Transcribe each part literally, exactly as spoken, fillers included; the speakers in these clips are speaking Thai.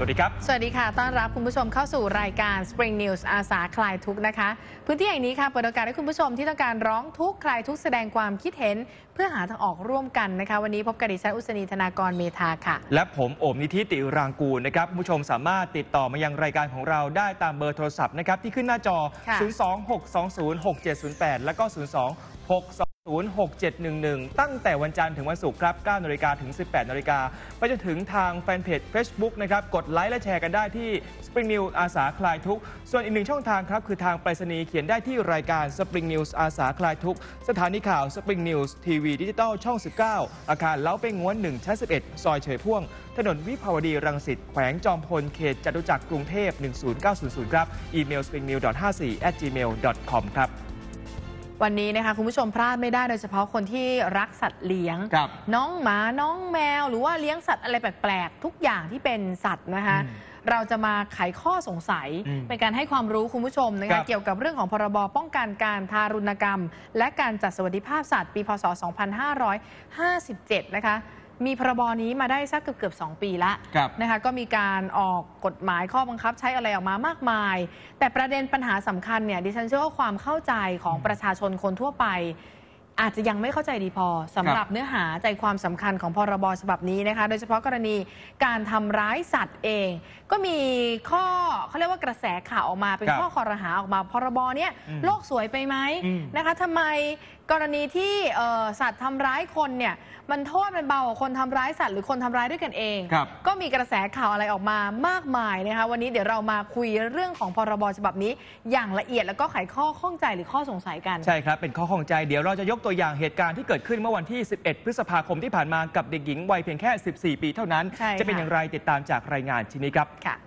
วัสดีครับสวัสดีค่ะต้อนรับคุณผู้ชมเข้าสู่รายการ Spring News อาสาคลายทุกข์นะคะพื้นที่แห่งนี้ค่ะเปิดโอกาสให้คุณผู้ชมที่ต้องการร้องทุกข์คลายทุกข์แสดงความคิดเห็นเพื่อหาทางออกร่วมกันนะคะวันนี้พบกับดิฉันอุศนีธนากรเมธาค่ะและผมโอมนิธิติรางกูลนะครับคุณผู้ชมสามารถติดต่อมายังรายการของเราได้ตามเบอร์โทรศัพท์นะครับที่ขึ้นหน้าจอ ศูนย์ สอง หก สอง ศูนย์ หก เจ็ด ศูนย์ แปด แล้วก็ ศูนย์ สอง หก สอง ศูนย์ หก เจ็ด หนึ่ง หนึ่ง ตั้งแต่วันจันทร์ถึงวันศุกร์ครับ เก้านาฬิกาถึง สิบแปดนาฬิกาไปจนถึงทางแฟนเพจ Facebook นะครับกดไลค์และแชร์กันได้ที่ Spring News อาสาคลายทุกข์ส่วนอีกหนึ่งช่องทางครับคือทางไปรษณีย์เขียนได้ที่รายการ Spring News อาสาคลายทุกข์สถานีข่าว Spring News ทีวีดิจิตอลช่อง สิบเก้า อาคารเล้าเป้งง้วนหนึ่งชั้นสิบเอ็ดซอยเฉยพ่วงถนนวิภาวดีรังสิตแขวงจอมพลเขตจตุจักรกรุงเทพหนึ่งศูนย์เก้าศูนย์ศูนย์ครับอีเมล สปริงนิวส์ ห้าสี่ แอท จีเมล ดอท คอม ครับวันนี้นะคะคุณผู้ชมพลาดไม่ได้โดยเฉพาะคนที่รักสัตว์เลี้ยงน้องหมาน้องแมวหรือว่าเลี้ยงสัตว์อะไรแปลกๆทุกอย่างที่เป็นสัตว์นะคะเราจะมาไขข้อสงสัยเป็นการให้ความรู้คุณผู้ชมนะคะเกี่ยวกับเรื่องของพรบป้องกันการทารุณกรรมและการจัดสวัสดิภาพสัตว์ปีพศสองพันห้าร้อยห้าสิบเจ็ดนะคะมีพรบนี้มาได้สักเกือบๆสองปีแล้วนะคะก็มีการออกกฎหมายข้อบังคับใช้อะไรออกมามากมายแต่ประเด็นปัญหาสำคัญเนี่ยดิฉันเชื่อว่าความเข้าใจของประชาชนคนทั่วไปอาจจะยังไม่เข้าใจดีพอสำหรับเนื้อหาใจความสำคัญของพรบฉบับนี้นะคะโดยเฉพาะกรณีการทำร้ายสัตว์เองก็มีข้อเขาเรียกว่ากระแสข่าวออกมาเป็นข้อคอรหาออกมาพรบเนี้ยโลกสวยไปไหมนะคะทำไมกรณีที่สัตว์ทำร้ายคนเนี่ยมันโทษมันเบากว่าคนทำร้ายสัตว์หรือคนทำร้ายด้วยกันเองก็มีกระแสข่าวอะไรออกมามากมายนะคะวันนี้เดี๋ยวเรามาคุยเรื่องของพรบฉบับนี้อย่างละเอียดแล้วก็ไขข้อข้องใจหรือข้อสงสัยกันใช่ครับเป็นข้อข้องใจเดี๋ยวเราจะยกตัวอย่างเหตุการณ์ที่เกิดขึ้นเมื่อวันที่สิบเอ็ดพฤษภาคมที่ผ่านมากับเด็กหญิงวัยเพียงแค่สิบสี่ปีเท่านั้นจะเป็นอย่างไรติดตามจากรายงานชิ้นนี้ครับ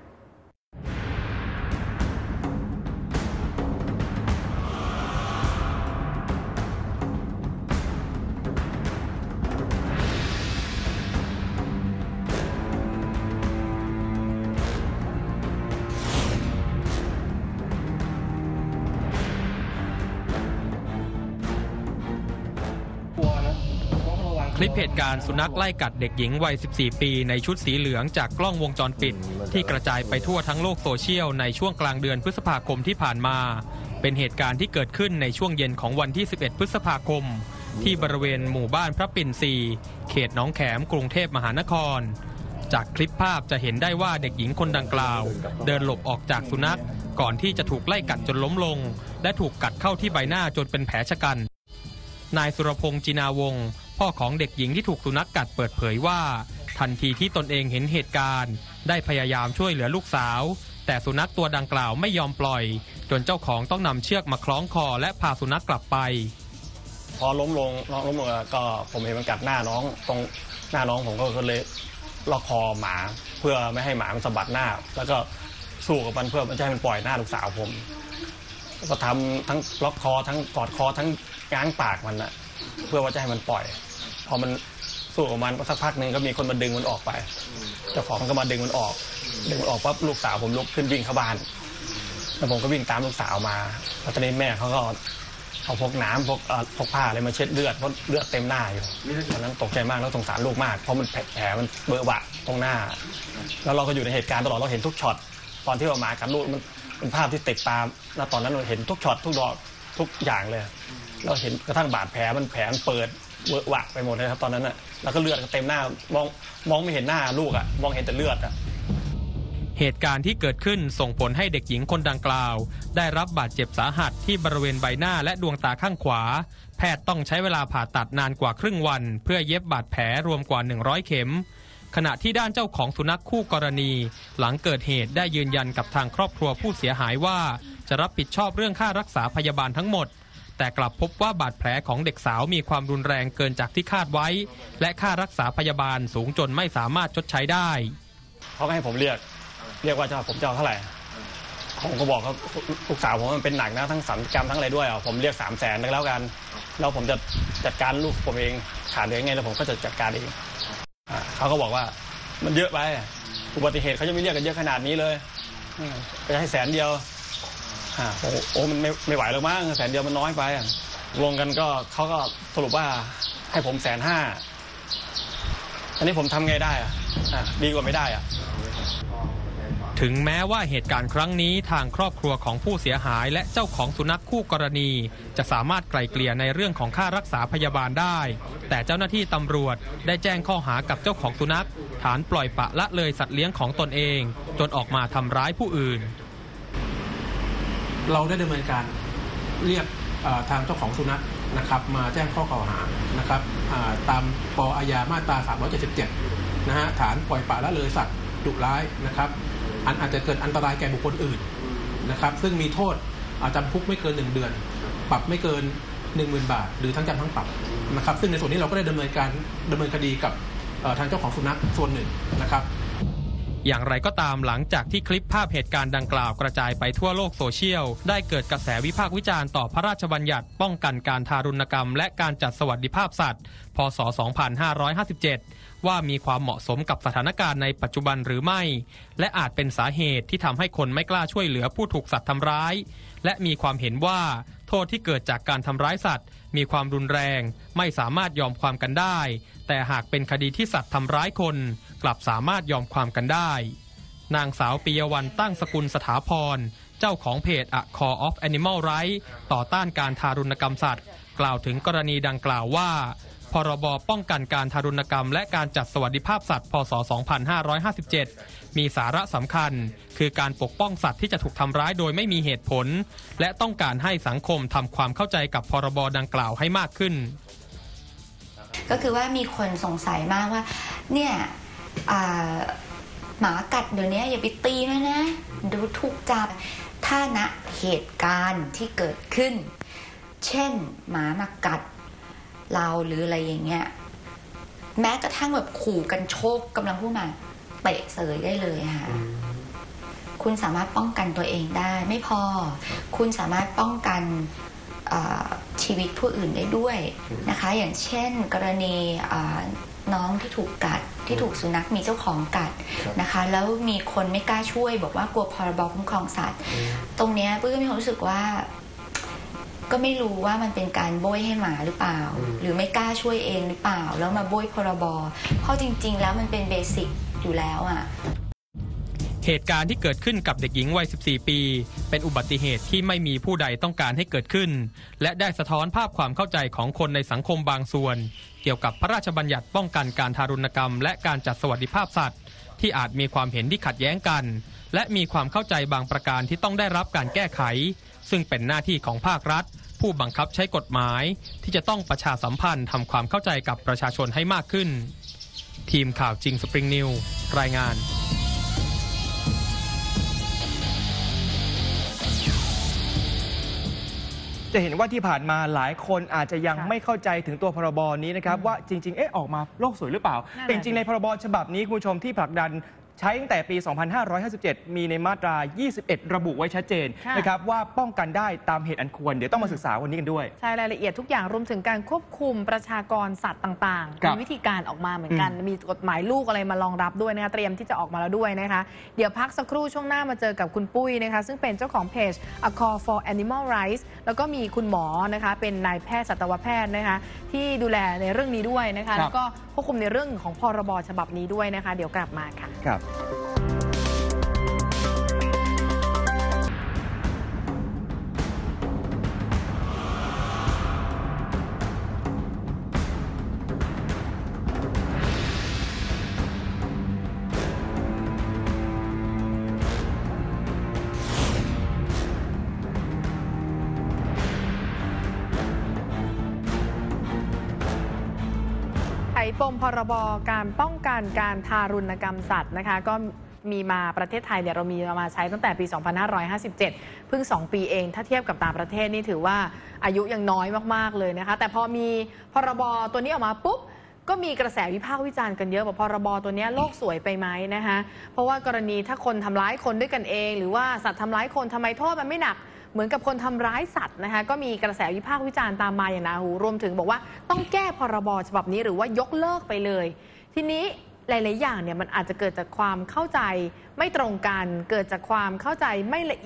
คลิปเหตุการณ์สุนัขไล่กัดเด็กหญิงวัยสิบสี่ปีในชุดสีเหลืองจากกล้องวงจรปิดที่กระจายไปทั่วทั้งโลกโซเชียลในช่วงกลางเดือนพฤษภาคมที่ผ่านมาเป็นเหตุการณ์ที่เกิดขึ้นในช่วงเย็นของวันที่สิบเอ็ดพฤษภาคมที่บริเวณหมู่บ้านพระปิ่นซีเขตหนองแขมกรุงเทพมหานครจากคลิปภาพจะเห็นได้ว่าเด็กหญิงคนดังกล่าวเดินหลบออกจากสุนัขก่อนที่จะถูกไล่กัดจนล้มลงและถูกกัดเข้าที่ใบหน้าจนเป็นแผลชะกันนายสุรพงษ์จินาวงศ์พ่อของเด็กหญิงที่ถูกสุนัขกัดเปิดเผยว่าทันทีที่ตนเองเห็นเหตุการณ์ได้พยายามช่วยเหลือลูกสาวแต่สุนัขตัวดังกล่าวไม่ยอมปล่อยจนเจ้าของต้องนำเชือกมาคล้องคอและพาสุนัขกลับไปพอล้มลงน้องล้มลงก็ผมเห็นมันกัดหน้าน้องตรงหน้าน้องผมก็เลยล็อกคอหมาเพื่อไม่ให้หมามันสะบัดหน้าแล้วก็สู้กับมันเพื่อมันจะให้มันปล่อยหน้าลูกสาวผมก็ทำทั้งล็อกคอทั้งกอดคอทั้งง้างปากมันนะเพื่อว่าจะให้มันปล่อยพอมันสู้กับมันสักพักหนึ่งก็มีคนมาดึงมันออกไปเจ้าของมันก็มาดึงมันออกดึงมันออกปั๊บลูกสาวผมลุกขึ้นวิ่งเข้าบ้านแล้วผมก็วิ่งตามลูกสาวมาแล้วตอนนี้แม่เขาก็เอาพกน้ำพกพกผ้าอะไรมาเช็ดเลือดเพราะเลือดเต็มหน้าอยู่ตอนนั้นตกใจมากแล้วสงสารลูกมากเพราะมันแผลมันเบอะบะตรงหน้าแล้วเราก็อยู่ในเหตุการณ์ตลอดเราเห็นทุกช็อตตอนที่เราหมากัดลูกมันเป็นภาพที่ติดตามแล้วตอนนั้นเราเห็นทุกช็อตทุกดอกทุกอย่างเลยเราเห็นกระทั่งบาดแผลมันแผลมันเปิดเวอะหวะไปหมดเลยครับตอนนั้นอ่ะแล้วก็เลือดเต็มหน้ามองมองไม่เห็นหน้าลูกอ่ะมองเห็นแต่เลือดอ่ะเหตุการณ์ที่เกิดขึ้นส่งผลให้เด็กหญิงคนดังกล่าวได้รับบาดเจ็บสาหัสที่บริเวณใบหน้าและดวงตาข้างขวาแพทย์ต้องใช้เวลาผ่าตัดนานกว่าครึ่งวันเพื่อเย็บบาดแผลรวมกว่าหนึ่งร้อยเข็มขณะที่ด้านเจ้าของสุนัขคู่กรณีหลังเกิดเหตุได้ยืนยันกับทางครอบครัวผู้เสียหายว่าจะรับผิดชอบเรื่องค่ารักษาพยาบาลทั้งหมดแต่กลับพบว่าบาดแผลของเด็กสาวมีความรุนแรงเกินจากที่คาดไว้และค่ารักษาพยาบาลสูงจนไม่สามารถชดใช้ได้เขาก็ให้ผมเรียกเรียกว่าจะผมจะเอาเท่าไหร่ผมก็บอกเขาลูกสาวผมมันเป็นหนักนะทั้งสัญญกรรมทั้งอะไรด้วยผมเรียกสามแสนแล้วกันแล้วผมจะจัดการลูกผมเองขาดเหลือไงแล้วผมก็จะจัดการเองเขาก็บอกว่ามันเยอะไปอุบัติเหตุเขาจะไม่เรียกกันเยอะขนาดนี้เลยจะให้แสนเดียวโอ้โหมันไม่ไม่ไหวหรอกมั้งแสนเดียวมันน้อยไปรวมกันก็เขาก็สรุปว่าให้ผมแสนห้าอันนี้ผมทำไงได้อ่ะดีกว่าไม่ได้อ่ะถึงแม้ว่าเหตุการณ์ครั้งนี้ทางครอบครัวของผู้เสียหายและเจ้าของสุนัขคู่กรณีจะสามารถไกล่เกลี่ยในเรื่องของค่ารักษาพยาบาลได้แต่เจ้าหน้าที่ตำรวจได้แจ้งข้อหากับเจ้าของสุนัขฐานปล่อยปละละเลยสัตว์เลี้ยงของตนเองจนออกมาทำร้ายผู้อื่นเราได้ดำเนินการเรียกทางเจ้าของสุนัขนะครับมาแจ้งข้อกล่าวหานะครับตามป.อาญามาตราสามร้อยเจ็ดสิบเจ็ดนะฮะฐานปล่อยปละละเลยสัตว์ดุร้ายนะครับอันอาจจะเกิดอันตรายแก่บุคคลอื่นนะครับซึ่งมีโทษจำคุกไม่เกินหนึ่งเดือนปรับไม่เกิน หนึ่งหมื่น บาทหรือทั้งจำทั้งปรับนะครับซึ่งในส่วนนี้เราก็ได้ดำเนินการดำเนินคดีกับทางเจ้าของสุนัขส่วนหนึ่งนะครับอย่างไรก็ตามหลังจากที่คลิปภาพเหตุการณ์ดังกล่าวกระจายไปทั่วโลกโซเชียลได้เกิดกระแสวิพากษ์วิจารณ์ต่อพระราชบัญญัติป้องกันการทารุณกรรมและการจัดสวัสดิภาพสัตว์พ.ศ. สองพันห้าร้อยห้าสิบเจ็ดว่ามีความเหมาะสมกับสถานการณ์ในปัจจุบันหรือไม่และอาจเป็นสาเหตุที่ทำให้คนไม่กล้าช่วยเหลือผู้ถูกสัตว์ทำร้ายและมีความเห็นว่าโทษที่เกิดจากการทำร้ายสัตว์มีความรุนแรงไม่สามารถยอมความกันได้แต่หากเป็นคดีที่สัตว์ทำร้ายคนกลับสามารถยอมความกันได้นางสาวปิยวรรณตั้งสกุลสถาพรเจ้าของเพจ A Call of Animal Rights ต่อต้านการทารุณกรรมสัตว์กล่าวถึงกรณีดังกล่าวว่าพรบป้องกันการทารุณกรรมและการจัดสวัสดิภาพสัตว์พ.ศ. สองพันห้าร้อยห้าสิบเจ็ดมีสาระสำคัญคือการปกป้องสัตว์ที่จะถูกทำร้ายโดยไม่มีเหตุผลและต้องการให้สังคมทำความเข้าใจกับพรบดังกล่าวให้มากขึ้นก็คือว่ามีคนสงสัยมากว่าเนี่ยหมากัดเดี๋ยวนี้อย่าไปตีมันนะดูถูกจับถ้าณเหตุการณ์ที่เกิดขึ้นเช่นหมามากัดเราหรืออะไรอย่างเงี้ยแม้กระทั่งแบบขู่กันโชคกำลังพูดมาเตะเสยได้เลยค่ะคุณสามารถป้องกันตัวเองได้ไม่พอคุณสามารถป้องกันชีวิตผู้อื่นได้ด้วยนะคะอย่างเช่นกรณีน้องที่ถูกกัดที่ถูกสุนัขมีเจ้าของกัดนะคะแล้วมีคนไม่กล้าช่วยบอกว่ากลัวพรบคุ้มครองสัตว์ตรงเนี้ยปุ้ยก็มีความรู้สึกว่าก็ไม่รู้ว่ามันเป็นการโบยให้หมาหรือเปล่าหรือไม่กล้าช่วยเองหรือเปล่าแล้วมาโบยพรบเพราะจริงๆแล้วมันเป็นเบสิกอยู่แล้วอ่ะเหตุการณ์ที่เกิดขึ้นกับเด็กหญิงวัยสิบสี่ปีเป็นอุบัติเหตุที่ไม่มีผู้ใดต้องการให้เกิดขึ้นและได้สะท้อนภาพความเข้าใจของคนในสังคมบางส่วนเกี่ยวกับพระราชบัญญัติป้องกันการทารุณกรรมและการจัดสวัสดิภาพสัตว์ที่อาจมีความเห็นที่ขัดแย้งกันและมีความเข้าใจบางประการที่ต้องได้รับการแก้ไขซึ่งเป็นหน้าที่ของภาครัฐผู้บังคับใช้กฎหมายที่จะต้องประชาสัมพันธ์ทำความเข้าใจกับประชาชนให้มากขึ้นทีมข่าวจริงสปริงนิวส์รายงานจะเห็นว่าที่ผ่านมาหลายคนอาจจะยังไม่เข้าใจถึงตัวพรบนี้นะครับว่าจริงๆเอ๊ะออกมาโลกสวยหรือเปล่าแต่จริงๆในพรบฉบับนี้คุณผู้ชมที่ผลักดันใช้ตั้งแต่ปี สองพันห้าร้อยห้าสิบเจ็ด มีในมาตรา ยี่สิบเอ็ด ระบุไว้ชัดเจนนะครับว่าป้องกันได้ตามเหตุอันควรเดี๋ยวต้องมาศึกษาวันนี้กันด้วยใช่รายละเอียดทุกอย่างรวมถึงการควบคุมประชากรสัตว์ต่างๆมีวิธีการออกมาเหมือนกันมีกฎหมายลูกอะไรมารองรับด้วยนะคะเตรียมที่จะออกมาแล้วด้วยนะคะเดี๋ยวพักสักครู่ช่วงหน้ามาเจอกับคุณปุ้ยนะคะซึ่งเป็นเจ้าของเพจ A Call for Animal Rights แล้วก็มีคุณหมอนะคะเป็นนายแพทย์สัตวแพทย์นะคะที่ดูแลในเรื่องนี้ด้วยนะคะแล้วก็ควบคุมในเรื่องของพรบฉบับนี้ด้วยนะคะเดี๋ยวกลับมาค่ะครับไขปมพรบการป้องกันการทารุณกรรมสัตว์นะคะก็มีมาประเทศไทยเนี่ยเรามีมาใช้ตั้งแต่ปี สองพันห้าร้อยห้าสิบเจ็ด เพิ่งสองปีเองถ้าเทียบกับต่างประเทศนี่ถือว่าอายุยังน้อยมากๆเลยนะคะแต่พอมีพรบตัวนี้ออกมาปุ๊บก็มีกระแสวิพากษ์วิจารณ์กันเยอะบอกพรบตัวนี้โลกสวยไปไหมนะคะเพราะว่ากรณีถ้าคนทำร้ายคนด้วยกันเองหรือว่าสัตว์ทำร้ายคนทำไมโทษมันไม่หนักเหมือนกับคนทำร้ายสัตว์นะคะก็มีกระแสวิพากษ์วิจารณ์ตามมาอย่างหนาหูรวมถึงบอกว่าต้องแก้พรบฉบับนี้หรือว่ายกเลิกไปเลยทีนี้หลายๆอย่างเนี่ยมันอาจจะเกิดจากความเข้าใจไม่ตรงกันเกิดจากความเข้าใจไม่ละเอียด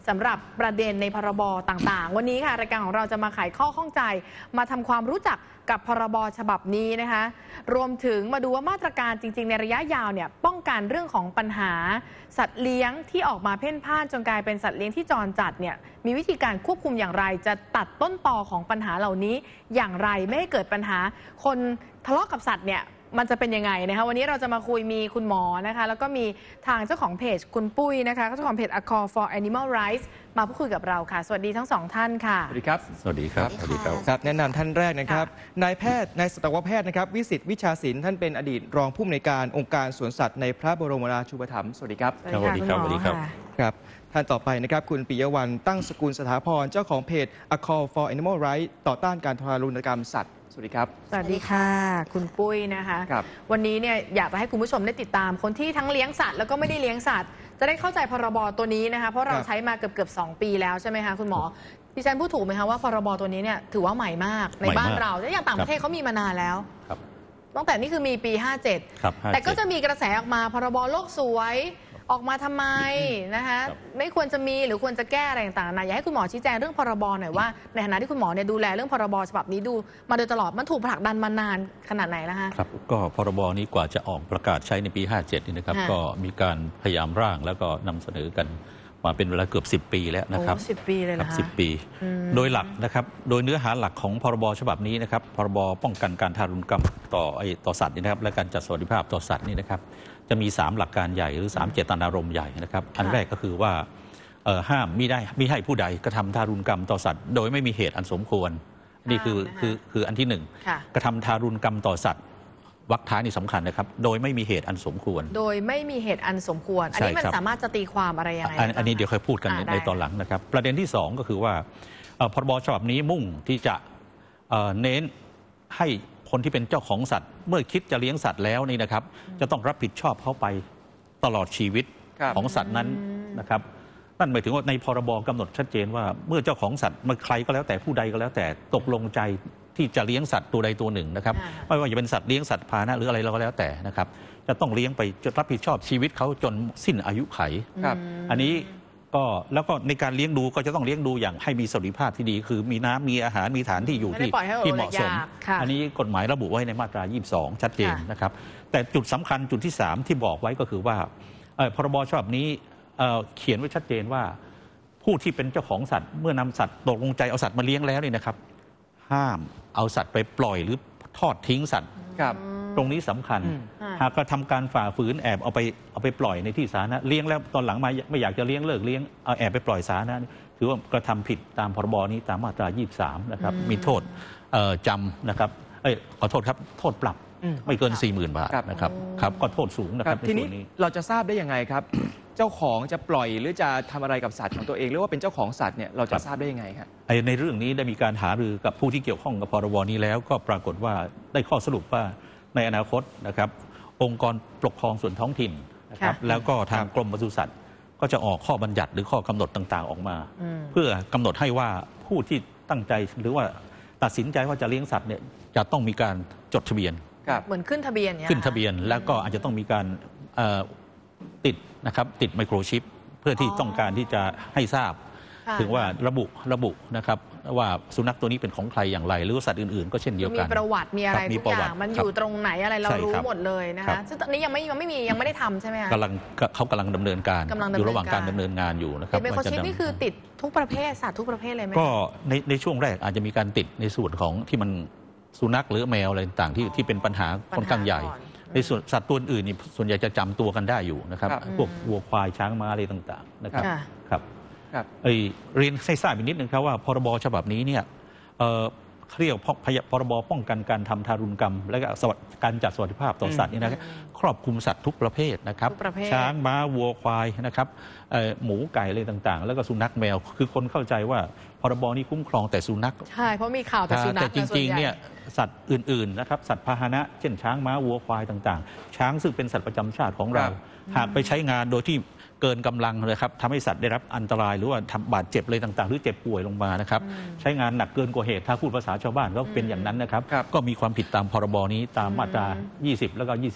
สำหรับประเด็นในพรบต่างๆวันนี้ค่ะรายการของเราจะมาไขข้อข้องใจมาทำความรู้จักกับพรบฉบับนี้นะคะรวมถึงมาดูว่ามาตรการจริงๆในระยะยาวเนี่ยป้องกันเรื่องของปัญหาสัตว์เลี้ยงที่ออกมาเพ่นพ่านจนกลายเป็นสัตว์เลี้ยงที่จรจัดเนี่ยมีวิธีการควบคุมอย่างไรจะตัดต้นตอของปัญหาเหล่านี้อย่างไรไม่ให้เกิดปัญหาคนทะเลาะกับสัตว์เนี่ยมันจะเป็นยังไงนะคะวันนี้เราจะมาคุยมีคุณหมอนะคะแล้วก็มีทางเจ้าของเพจคุณปุ้ยนะคะเจ้าของเพจ A Call for Animal Rights มาพูดคุยกับเราค่ะสวัสดีทั้งสองท่านค่ะสวัสดีครับสวัสดีครับสวัสดีครับครับแนะนำท่านแรกนะครับนายแพทย์นายสัตวแพทย์นะครับวิสิตวิชาศิลป์ท่านเป็นอดีตรองผู้อำนวยการองค์การสวนสัตว์ในพระบรมราชูปถัมภ์สวัสดีครับสวัสดีครับสวัสดีครับครับท่านต่อไปนะครับคุณปิยวรรณตั้งสกุลสถาพรเจ้าของเพจ A Call for Animal Rights ต่อต้านการทารุณกรรมสัตว์สวัสดีครับสวัสดีค่ะคุณปุ้ยนะคะวันนี้เนี่ยอยากจะให้คุณผู้ชมได้ติดตามคนที่ทั้งเลี้ยงสัตว์แล้วก็ไม่ได้เลี้ยงสัตว์จะได้เข้าใจพรบตัวนี้นะคะเพราะเราใช้มาเกือบเกือบสองปีแล้วใช่ไหมคะคุณหมอดิฉันพูดถูกไหมคะว่าพรบตัวนี้เนี่ยถือว่าใหม่มากในบ้านเราแต่อย่างต่างประเทศเขามีมานานแล้วตั้งแต่นี่คือมีปีห้าเจ็ดแต่ก็จะมีกระแสออกมาพรบโลกสวยออกมาทำไมนะคะไม่ควรจะมีหรือควรจะแก้อะไรต่างๆนะอยากให้คุณหมอชี้แจงเรื่องพรบหน่อยว่าในฐานะที่คุณหมอเนี่ยดูแลเรื่องพรบฉบับนี้ดูมาโดยตลอดมันถูกผลักดันมานานขนาดไหนแล้วคะครับก็พรบนี้กว่าจะออกประกาศใช้ในปีห้าเจ็ดนี่นะครับก็มีการพยายามร่างแล้วก็นำเสนอกันมาเป็นเวลาเกือบสิบปีแล้วนะครับสิบปีเลยนะครับสิบปีโดยหลักนะครับโดยเนื้อหาหลักของพรบฉบับนี้นะครับพรบป้องกันการทารุณกรรมต่อไอ้ต่อสัตว์นี่นะครับและการจัดสวัสดิภาพต่อสัตว์นี่นะครับจะมีสามหลักการใหญ่หรือสามเจตนารมณ์ใหญ่นะครับอันแรกก็คือว่าห้ามมิได้มิให้ผู้ใดกระทำทารุณกรรมต่อสัตว์โดยไม่มีเหตุอันสมควรนี่คือคือคืออันที่หนึ่งกระทำทารุณกรรมต่อสัตว์วรรคท้ายนี่สำคัญนะครับโดยไม่มีเหตุอันสมควรโดยไม่มีเหตุอันสมควรอันนี้มันสามารถจะตีความอะไรยังไงอันนี้เดี๋ยวค่อยพูดกันในตอนหลังนะครับประเด็นที่สองก็คือว่าพรบฉบับนี้มุ่งที่จะเน้นให้คนที่เป็นเจ้าของสัตว์เมื่อคิดจะเลี้ยงสัตว์แล้วนี่นะครับจะต้องรับผิดชอบเข้าไปตลอดชีวิตของสัตว์นั้นนะครับนั่นหมายถึงว่าในพรบกำหนดชัดเจนว่าเมื่อเจ้าของสัตว์เมื่อใครก็แล้วแต่ผู้ใดก็แล้วแต่ตกลงใจที่จะเลี้ยงสัตว์ตัวใดตัวหนึ่งนะครับไม่ว่าจะเป็นสัตว์เลี้ยงสัตว์พาหนะหรืออะไรก็แล้วแต่นะครับจะต้องเลี้ยงไปจะรับผิดชอบชีวิตเขาจนสิ้นอายุไขอันนี้ก็แล้วก็ในการเลี้ยงดูก็จะต้องเลี้ยงดูอย่างให้มีสวัสดิภาพที่ดีคือมีน้ำมีอาหารมีฐานที่อยู่ที่ที่เหมาะสมอันนี้กฎหมายระบุไว้ในมาตรายี่สิบสองชัดเจนนะครับแต่จุดสำคัญจุดที่สามที่บอกไว้ก็คือว่าพรบฉบับนี้เขียนไว้ชัดเจนว่าผู้ที่เป็นเจ้าของสัตว์เมื่อนำสัตว์ตกลงใจเอาสัตว์มาเลี้ยงแล้วนี่นะครับห้ามเอาสัตว์ไปปล่อยหรือทอดทิ้งสัตว์ตรงนี้สำคัญหากกระทำการฝ่าฝืนแอบเอาไปเอาไปปล่อยในที่สาธารณะเลี้ยงแล้วตอนหลังมาไม่อยากจะเลี้ยงเลิกเลี้ยงเอาแอบไปปล่อยสาธารณะถือว่ากระทำผิดตามพรบนี้ตามมาตรายี่สิบสามนะครับมีโทษจำนะครับเอ้ยขอโทษครับโทษปรับไม่เกิน สี่หมื่น บาทนะครับครับก็โทษสูงนะครับทีนี้เราจะทราบได้ยังไงครับ เจ้าของจะปล่อยหรือจะทำอะไรกับสัตว์ของตัวเองหรือว่าเป็นเจ้าของสัตว์เนี่ยเราจะทราบได้ยังไงครับในเรื่องนี้ได้มีการหารือกับผู้ที่เกี่ยวข้องกับพรบนี้แล้วก็ปรากฏว่าได้ข้อสรุปว่าในอนาคตนะครับองค์กรปกครองส่วนท้องถิ่นนะครับแล้วก็ทางกรมปศุสัตว์ก็จะออกข้อบัญญัติหรือข้อกำหนดต่างๆออกมาเพื่อกำหนดให้ว่าผู้ที่ตั้งใจหรือว่าตัดสินใจว่าจะเลี้ยงสัตว์เนี่ยจะต้องมีการจดทะเบียนเหมือนขึ้นทะเบียนขึ้นทะเบียนแล้วก็อาจจะต้องมีการติดนะครับติดไมโครชิปเพื่อที่ต้องการที่จะให้ทราบถึงว่าระบุระบุนะครับว่าสุนัขตัวนี้เป็นของใครอย่างไรหรือสัตว์อื่นๆก็เช่นเดียวกันมีประวัติมีอะไรทุกอย่างมันอยู่ตรงไหนอะไรเรารู้หมดเลยนะคะซึ่งตอนนี้ยังไม่ยังไม่มียังไม่ได้ทำใช่ไหมคะกำลังเขากำลังดำเนินการอยู่ระหว่างการดำเนินงานอยู่นะครับไมโครชิปนี่คือติดทุกประเภทสัตว์ทุกประเภทเลยไหมก็ในในช่วงแรกอาจจะมีการติดในส่วนของที่มันสุนัขหรือแมวอะไรต่างๆที่ที่เป็นปัญหาค่อนข้างใหญ่ในส่วนสัตว์ตัวอื่นนี่ส่วนใหญ่จะจำตัวกันได้อยู่นะครับพวกวัวควายช้างม้าอะไรต่างๆนะครับครับเรียนให้ทราบอีกนิดนึงครับว่าพรบฉบับนี้เนี่ยเรียกพรบป้องกันการทำทารุณกรรมและการจัดสวัสดิภาพต่อสัตว์นี่นะครับครอบคลุมสัตว์ทุกประเภทนะครับช้างม้าวัวควายนะครับหมูไก่อะไรต่างๆแล้วก็สุนัขแมวคือคนเข้าใจว่าพรบนี้คุ้มครองแต่สุนัขใช่เพราะมีข่าวแต่สุนัขแต่จริงๆเนี่ยสัตว์อื่นๆนะครับสัตว์พาหนะเช่นช้างม้าวัวควายต่างๆช้างซึ่งเป็นสัตว์ประจำชาติของเราหากไปใช้งานโดยที่เกินกำลังเลยครับทำให้สัตว์ได้รับอันตรายหรือว่าทำบาดเจ็บอะไรต่างๆหรือเจ็บป่วยลงมานะครับใช้งานหนักเกินกว่าเหตุถ้าพูดภาษาชาวบ้านก็เป็นอย่างนั้นนะครับก็มีความผิดตามพรบนี้ตามมาตรายี่สิบแล้วก็ยี่สิบเอ็ด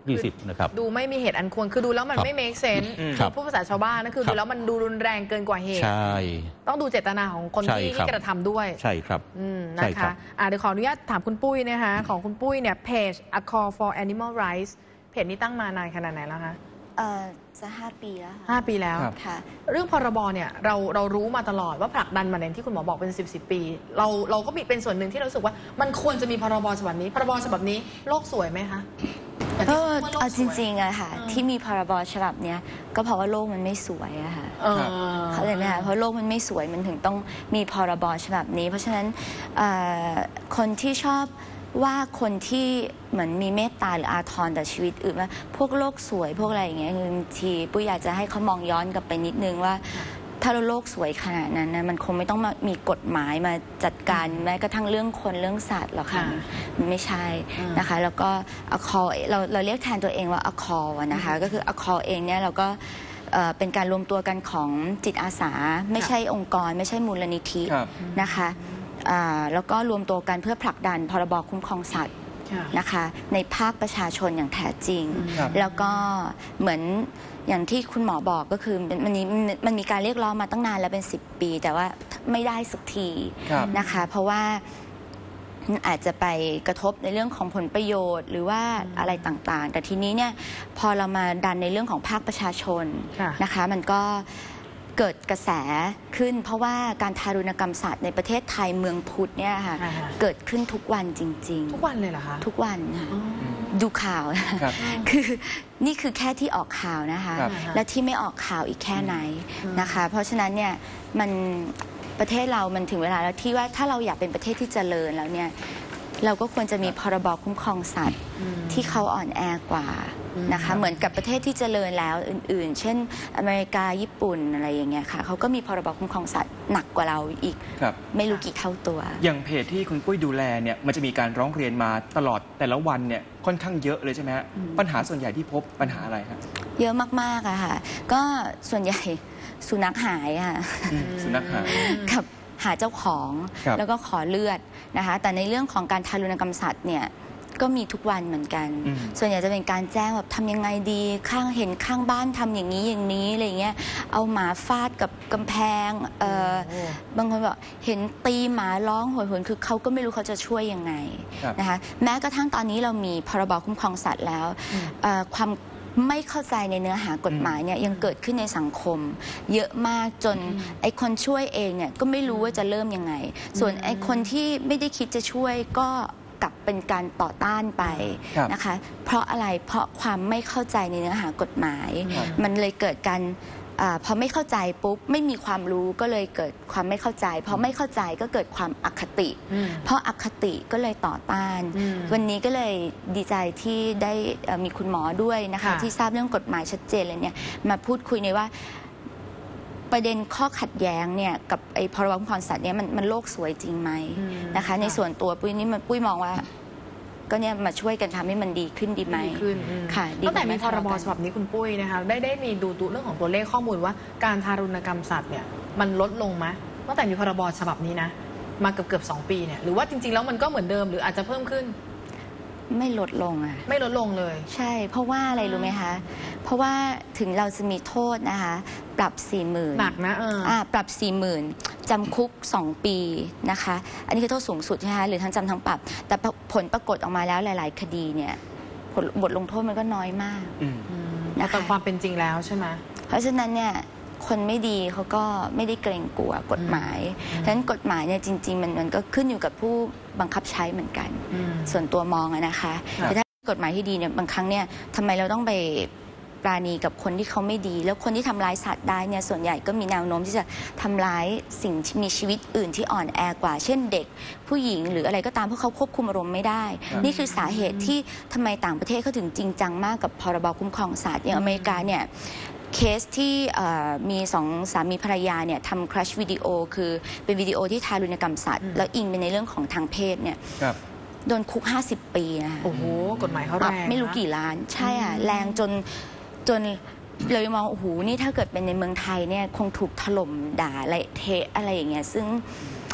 ยี่สิบนะครับดูไม่มีเหตุอันควรคือดูแล้วมันครับไม่ make sense อืมครับพูดภาษาชาวบ้านนะคือครัดูบแล้วมันดูรุนแรงเกินกว่าเหตุใช่ต้องดูเจตนาของคนใช่ที่ครับที่กระทำด้วยใช่ครับอืมใช่นะครัคะบอ่ะเดี๋ยวขออนุญาตถามคุณปุ้ยนะคะของคุณปุ้ยเนี่ยเพจ A Call for Animal Rights เพจนี้ตั้งมานานขนาดไหนแล้วคะเอ่อจะห้าปีแล้วห้าค่ะปีแล้วครับค่ะเรื่องพรบเนี่ยเราเรารู้มาตลอดว่าผลักดันมาในที่คุณหมอบอกเป็นสิบสิบปี เราเราก็มีเป็นส่วนหนึ่งที่เรารู้สึกว่ามันควรจะมีพรบฉบับนี้พรบฉบับนี้โลกสวยไหมคะอย่างเอที่อพูดว่าโลกเอาสจวยริงๆอะค่ะอืมที่มีพรบฉบับเนี้ยก็เพราะว่าโลกมันไม่สวยอะค่ะเออเข้าใจไหมคะเพราะโลกมันไม่สวยมันถึงต้องมีพรบฉบับนี้ เพราะฉะนั้นเอ่อคนที่ชอบว่าคนที่เหมือนมีเมตตาหรืออาทรต่อชีวิตอื่นว่าพวกโลกสวยพวกอะไรอย่างเงี้ยคือบางทีปุ้ยอยากจะให้เขามองย้อนกลับไปนิดนึงว่า ถ้าเราโลกสวยขนาดนั้นนะมันคงไม่ต้องมามีกฎหมายมาจัดการแม้กระทั่งเรื่องคนเรื่องสัตว์หรอกค่ะค่ะมันไม่ใช่อืมนะคะ แล้วก็อคอเราเราเรียกแทนตัวเองว่าอคอนะคะก็คืออคอเองเนี่ยเราก็เอ่อเป็นการรวมตัวกันของจิตอาสา ไม่ใช่องค์กร ไม่ใช่มูลนิธิครับนะคะอ่าแล้วก็รวมตัวกันเพื่อผลักดันพรบคุ้มครองสัตว์ค่ะนะคะในภาคประชาชนอย่างแท้จริงครับแล้วก็เหมือนอย่างที่คุณหมอบอกก็คือมันมันมีมันมีการเรียกร้องมาตั้งนานแล้วเป็นสิบปี แต่ว่าไม่ได้สักทีครับนะคะ เพราะว่ามันอาจจะไปกระทบในเรื่องของผลประโยชน์ หรือว่าอะไรต่างๆ แต่ทีนี้เนี่ยพอเรามาดันในเรื่องของภาคประชาชนค่ะนะคะ มันก็เกิดกระแสขึ้น เพราะว่าการทารุณกรรมสัตว์ในประเทศไทยเมืองพุทธเนี่ยค่ะค่ะเกิดขึ้นทุกวันจริงทุกวันเลยเหรอคะๆ ทุกวันค่ะอ๋อดูข่าวนะครับคือนี่คือแค่ที่ออกข่าวนะคะครับและที่ไม่ออกข่าวอีกแค่ไหนนะคะ เพราะฉะนั้นเนี่ยมันประเทศเรามันถึงเวลาแล้วที่ว่าถ้าเราอยากเป็นประเทศที่เจริญแล้วเนี่ยเราก็ควรจะมีพรบคุ้มครองสัตว์อืมที่เขาอ่อนแอกว่าอืมนะคะ เหมือนกับประเทศที่เจริญแล้วอื่นๆ เช่นอเมริกาญี่ปุ่นอะไรอย่างเงี้ยค่ะเขาก็มีพรบคุ้มครองสัตว์หนักกว่าเราอีกครับไม่รู้กี่เท่าตัวอย่างเพจที่คุณปุ้ยดูแลเนี่ยมันจะมีการร้องเรียนมาตลอดแต่ละวันเนี่ยค่อนข้างเยอะเลยใช่ไหมฮะปัญหาส่วนใหญ่ที่พบปัญหาอะไรครับเยอะมากๆอะค่ะ ก็ส่วนใหญ่สุนัขหายอะสุนัขหายกับหาเจ้าของครับแล้วก็ขอเลือดนะคะ แต่ในเรื่องของการทารุณกรรมสัตว์เนี่ยก็มีทุกวันเหมือนกันอืมส่วนใหญ่จะเป็นการแจ้งแบบทำยังไงดีข้างเห็นข้างบ้านทำอย่างนี้อย่างนี้อะไรเงี้ยเอาหมาฟาดกับกำแพงเอ่อโอ้บางคนบอกเห็นตีหมาร้องโหยหวนคือเขาก็ไม่รู้เขาจะช่วยยังไงครับนะคะแม้กระทั่งตอนนี้เรามีพรบคุ้มครองสัตว์แล้วเอ่อความไม่เข้าใจในเนื้อหากฎหมายเนี่ยยังเกิดขึ้นในสังคม เยอะมากจนไอ้คนช่วยเองเนี่ยก็ไม่รู้ว่าจะเริ่มยังไง ส่วนไอ้คนที่ไม่ได้คิดจะช่วยก็กลับเป็นการต่อต้านไปครับนะคะ เพราะอะไรเพราะความไม่เข้าใจในเนื้อหากฎหมายครับมันเลยเกิดการอาพอไม่เข้าใจปุ๊บไม่มีความรู้ก็เลยเกิดความไม่เข้าใจพอไม่เข้าใจก็เกิดความอคติอืมเพราะอคติก็เลยต่อต้านอืมวันนี้ก็เลยดีใจที่ได้เอ่อมีคุณหมอด้วยนะคะค่ะที่ทราบเรื่องกฎหมายชัดเจนเลยเนี่ยมาพูดคุยในว่าประเด็นข้อขัดแย้งเนี่ยกับไอ้พรบคุ้มครองสัตว์เนี่ยมันมันโลกสวยจริงไหมอืมนะคะ ในส่วนตัวปุ้ยนี่มันปุ้ยมองว่า ก็เนี่ยมาช่วยกันทำให้มันดีขึ้นดีไหมดีขึ้นอืมค่ะดีตั้งแต่มีพรบกว่าฉบับนี้คุณปุ้ยนะคะได้ได้มีดูตัวเรื่องของตัวเลขข้อมูลว่าการทารุณกรรมสัตว์เนี่ยมันลดลงไหมตั้งแต่มีพรบฉบับนี้นะมาเกือบเกือบสองปีเนี่ยหรือว่าจริงๆแล้วมันก็เหมือนเดิมหรืออาจจะเพิ่มขึ้นไม่ลดลงอ่ะไม่ลดลงเลยใช่ เพราะว่าอะไรรู้ไหมคะ เพราะว่าถึงเราจะมีโทษนะคะ ปรับสี่หมื่นหนักนะเอออ่าปรับสี่หมื่นจำคุกสองปีนะคะ อันนี้คือโทษสูงสุดใช่ไหมคะหรือทั้งจำทั้งปรับ แต่ผลปรากฏออกมาแล้วหลาย ๆ คดีเนี่ยผลบทลงโทษมันก็น้อยมากอืมนะคะตามความเป็นจริงแล้วใช่ไหมเพราะฉะนั้นเนี่ยคนไม่ดีเขาก็ไม่ได้เกรงกลัวกฎหมายฉะนั้นกฎหมายเนี่ยจริง ๆ มันมันก็ขึ้นอยู่กับผู้บังคับใช้เหมือนกันอืมส่วนตัวมองอะนะคะครับแต่ถ้ากฎหมายที่ดีเนี่ยบางครั้งเนี่ยทำไมเราต้องไปปราณีกับคนที่เขาไม่ดี แล้วคนที่ทำร้ายสัตว์ได้เนี่ยส่วนใหญ่ก็มีแนวโน้มที่จะทำร้ายสิ่งที่มีชีวิตอื่นที่อ่อนแอกว่า เช่นเด็กผู้หญิงหรืออะไรก็ตามเพราะเขาควบคุมอารมณ์ไม่ได้ครับนี่คือสาเหตุที่ทำไมต่างประเทศเขาถึงจริงจังมากกับพรบคุ้มครองสัตว์อย่างอเมริกาเนี่ยเคสที่เอ่อมีสองสามีภรรยาเนี่ยทำครัชวิดีโอคือเป็นวิดีโอที่ทารุณกรรมสัตว์ แล้วอิงไปในเรื่องของทางเพศเนี่ยครับโดนคุกห้าสิบปีนะคะโอ้โหกฎหมายเขาปแรรับงไม่รู้นะกี่ล้าน ใช่อ่ะแรงจนจนเลยมองโอ้โหนี่ถ้าเกิดเป็นในเมืองไทยเนี่ยคงถูกถล่มด่าอะไรเทะอะไรอย่างเงี้ยซึ่ง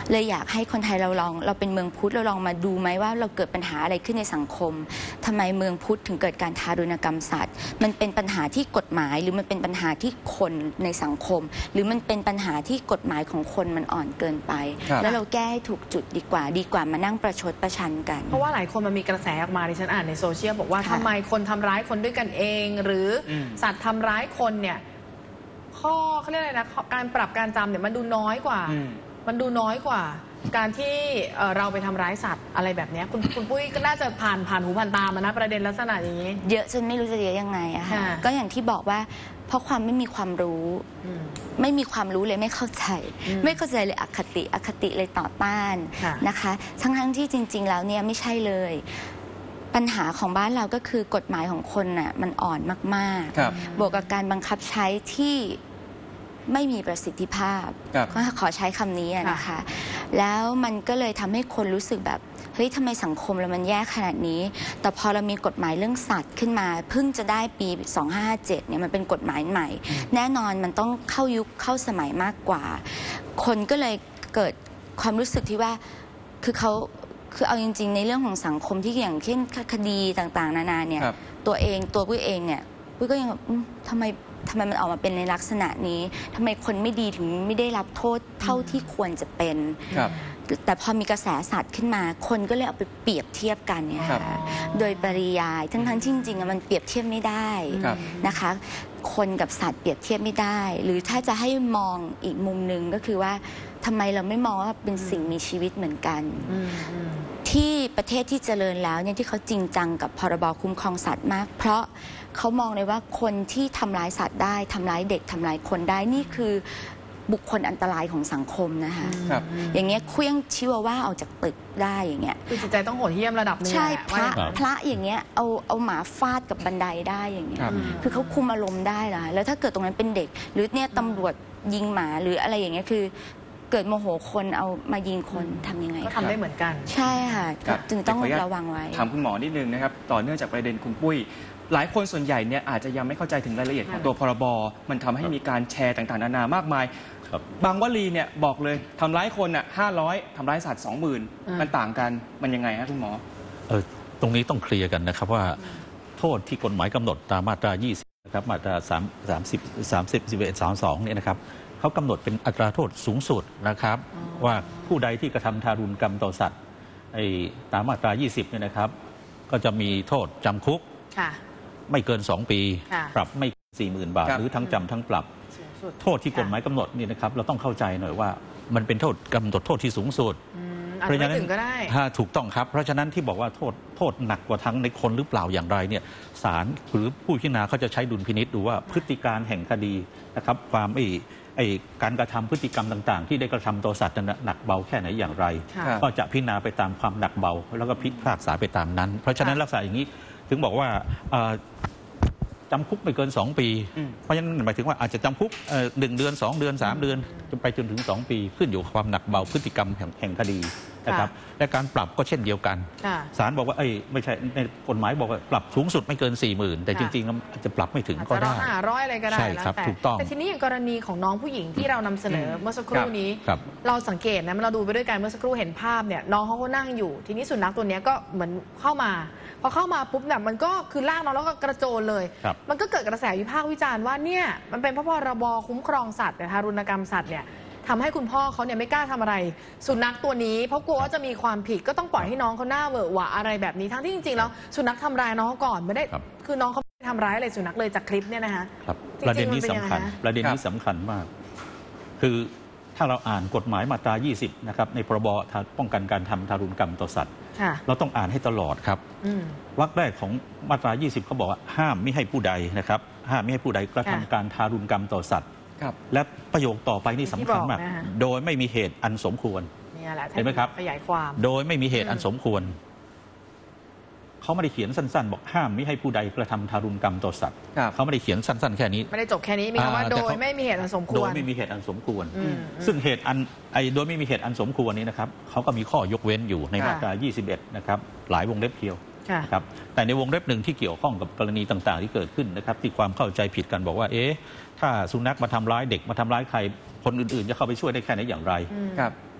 เลยอยากให้คนไทยเราลองเราเป็นเมืองพุทธเราลองมาดูไหมว่าเราเกิดปัญหาอะไรขึ้นในสังคมทำไมเมืองพุทธถึงเกิดการทารุณกรรมสัตว์มันเป็นปัญหาที่กฎหมายหรือมันเป็นปัญหาที่คนในสังคม หรือมันเป็นปัญหาที่กฎหมายของคนมันอ่อนเกินไปแล้วเราแก้ให้ถูกจุดดีกว่าดีกว่ามานั่งประชดประชันกันเพราะว่าหลายคนมันมีกระแสออกมาดิฉันอ่านในโซเชียลบอกว่าทำไมคนทำร้ายคนด้วยกันเอง หรือสัตว์ทำร้ายคนเนี่ยข้อเขาเรียกอะไรนะการปรับการจำเนี่ยมันดูน้อยกว่ามันดูน้อยกว่าการที่เราไปทำร้ายสัตว์อะไรแบบนี้คุณคุณปุ้ยก็น่าจะผ่านผ่านหูผ่านตามานะประเด็นลักษณะอย่างนี้เยอะจนไม่รู้จะเยอะยังไงอะค่ะก็อย่างที่บอกว่าเพราะความไม่มีความรู้ไม่มีความรู้เลยไม่เข้าใจไม่เข้าใจเลยอคติอคติเลยต่อต้านนะคะทั้งทั้งที่จริงๆแล้วเนี่ยไม่ใช่เลยปัญหาของบ้านเราก็คือกฎหมายของคนน่ะมันอ่อนมากๆบวกกับการบังคับใช้ที่ไม่มีประสิทธิภาพก็ขอใช้คำนี้นะคะแล้วมันก็เลยทำให้คนรู้สึกแบบเฮ้ยทำไมสังคมเรามันแย่ขนาดนี้แต่พอเรามีกฎหมายเรื่องสัตว์ขึ้นมาเพิ่งจะได้ปีสองห้าห้าเจ็ดเนี่ยมันเป็นกฎหมายใหม่แน่นอนมันต้องเข้ายุคเข้าสมัยมากกว่าคนก็เลยเกิดความรู้สึกที่ว่าคือเขาคือเอาจริงๆในเรื่องของสังคมที่อย่างเช่นคดีต่างๆนานาเนี่ยตัวเองตัวปุ้ยเองเนี่ยปุ้ยก็ยังทำไมทำไมมันออกมาเป็นในลักษณะนี้ทำไมคนไม่ดีถึงไม่ได้รับโทษเท่าที่ควรจะเป็นแต่พอมีกระแสสัตว์ขึ้นมาคนก็เลยเอาไปเปรียบเทียบกันเนี่ยค่ะโดยปริยายทั้งๆที่จริงๆมันเปรียบเทียบไม่ได้นะคะคนกับสัตว์เปรียบเทียบไม่ได้หรือถ้าจะให้มองอีกมุมหนึ่งก็คือว่าทำไมเราไม่มองว่าเป็นสิ่งมีชีวิตเหมือนกันที่ประเทศที่เจริญแล้วเนี่ยที่เขาจริงจังกับพรบคุ้มครองสัตว์มากเพราะเขามองเลยว่าคนที่ทำร้ายสัตว์ได้ทำร้ายเด็กทำร้ายคนได้นี่คือบุคคลอันตรายของสังคมนะคะอย่างเงี้ยเคลื่องชิวาว่าออกจากตึกได้อย่างเงี้ยคือจิตใจต้องโหดเหี้ยมระดับนึงใช่พระพระอย่างเงี้ยเอาเอาหมาฟาดกับบันไดได้อย่างเงี้ยคือเขาคุมอารมณ์ได้ละแล้วถ้าเกิดตรงนั้นเป็นเด็กหรือเนี่ยตำรวจยิงหมาหรืออะไรอย่างเงี้ยคือเกิดโมโหคนเอามายิงคนทำยังไงก็ทำได้เหมือนกันใช่ค่ะจึงต้องระวังไว้ถามคุณหมอนิดนึงนะครับต่อเนื่องจากประเด็นคุณปุ้ยหลายคนส่วนใหญ่เนี่ยอาจจะยังไม่เข้าใจถึงรายละเอียดของตัวพรบมันทำให้มีการแชร์ต่างๆนานามากมายบางวลีเนี่ยบอกเลยทำร้ายคนอ่ะห้าร้อยทำร้ายสัตว์สองหมื่นมันต่างกันมันยังไงฮะคุณหมอเออตรงนี้ต้องเคลียร์กันนะครับว่าโทษที่กฎหมายกำหนดตามมาตรายี่สิบนะครับมาตราสามสามสิบสามสิบสิบเอ็ดสามสองเนี่ยนะครับเขากำหนดเป็นอัตราโทษสูงสุดนะครับว่าผู้ใดที่กระทำทารุณกรรมต่อสัตว์ไอ้ตามมาตรายี่สิบเนี่ยนะครับก็จะมีโทษจำคุกไม่เกินสองปีปรับไม่สี่หมื่นบาทหรือทั้งจำทั้งปรับโทษที่กฎหมายกำหนดนี่นะครับเราต้องเข้าใจหน่อยว่ามันเป็นโทษกำหนดโทษที่สูงสุดเพราะฉะนั้นถ้าถูกต้องครับเพราะฉะนั้นที่บอกว่าโทษโทษหนักกว่าทั้งในคนหรือเปล่าอย่างไรเนี่ยศาลหรือผู้พิจารณาเขาจะใช้ดุลพินิจดูว่าพฤติการแห่งคดีนะครับความไอ้ไอ้การกระทำพฤติกรรมต่างๆที่ได้กระทำต่อสัตว์หนักเบาแค่ไหนอย่างไรก็จะพิจารณาไปตามความหนักเบาแล้วก็พิพากษาไปตามนั้นเพราะฉะนั้นลักษณะอย่างนี้ถึงบอกว่าจำคุกไม่เกินสองปีเพราะฉะนั้นหมายถึงว่าอาจจะจำคุกหนึ่งเดือนสองเดือนสามเดือนจนไปจนถึงสองปีขึ้นอยู่กับความหนักเบาพฤติกรรมแห่งคดีนะครับและการปรับก็เช่นเดียวกันศาลบอกว่าเอ้ยไม่ใช่ในกฎหมายบอกว่าปรับสูงสุดไม่เกินสี่หมื่นแต่จริงๆอาจจะปรับไม่ถึงก็ได้ห้าร้อยอะไรก็ได้ใช่ครับถูกต้องแต่ทีนี้อย่างกรณีของน้องผู้หญิงที่เรานำเสนอเมื่อสักครู่นี้เราสังเกตนะเราดูไปด้วยกันเมื่อสักครู่เห็นภาพเนี่ยน้องเขาก็นั่งอยู่ทีนี้สุนัขตัวนี้ก็เหมือนเข้ามาพอเข้ามาปุ๊บเนี่ยมันก็คือลากน้องแล้วก็กระโจนเลยมันก็เกิดกระแสวิพากษ์วิจารณ์ว่าเนี่ยมันเป็นเพราะพรบคุ้มครองสัตว์ทารุณกรรมสัตว์เนี่ยทำให้คุณพ่อเขาเนี่ยไม่กล้าทำอะไรสุนัขตัวนี้เพราะกลัวว่าจะมีความผิดก็ต้องปล่อยให้น้องเขาหน้าเวอะหวะอะไรแบบนี้ทั้งที่จริงๆแล้วสุนัขทำร้ายน้องก่อนไม่ได้คือน้องเขาไม่ทำร้ายอะไรสุนัขเลยจากคลิปเนี่ยนะคะประเด็นนี้สำคัญประเด็นนี้สำคัญมากคือถ้าเราอ่านกฎหมายมาตรายี่สิบนะครับในพรบป้องกันการทำทารุณกรรมต่อสัตว์เราต้องอ่านให้ตลอดครับวรรคแรกของมาตรายี่สิบเขาบอกว่าห้ามไม่ให้ผู้ใดนะครับห้ามไม่ให้ผู้ใดกระทำการทารุณกรรมต่อสัตว์และประโยคต่อไปนี่สำคัญมากโดยไม่มีเหตุอันสมควรเห็นไหมครับขยายความโดยไม่มีเหตุอันสมควรเขาไม่ได้เขียนสั้นๆบอกห้ามไม่ให้ผู้ใดกระทำทารุณกรรมต่อสัตว์เขาไม่ได้เขียนสั้นๆแค่นี้ไม่ได้จบแค่นี้มีคำว่าโดยไม่มีเหตุอันสมควรโดยไม่มีเหตุอันสมควรซึ่งเหตุอันไอ้โดยไม่มีเหตุอันสมควรนี้นะครับเขาก็มีข้อยกเว้นอยู่ในมาตรายี่สิบเอ็ดนะครับหลายวงเล็บเดียวนะครับแต่ในวงเล็บหนึ่งที่เกี่ยวข้องกับกรณีต่างๆที่เกิดขึ้นนะครับที่ความเข้าใจผิดกันบอกว่าเอ๊ะถ้าสุนัขมาทำร้ายเด็กมาทำร้ายใครคนอื่นๆจะเข้าไปช่วยได้แค่ไหนอย่างไรครับ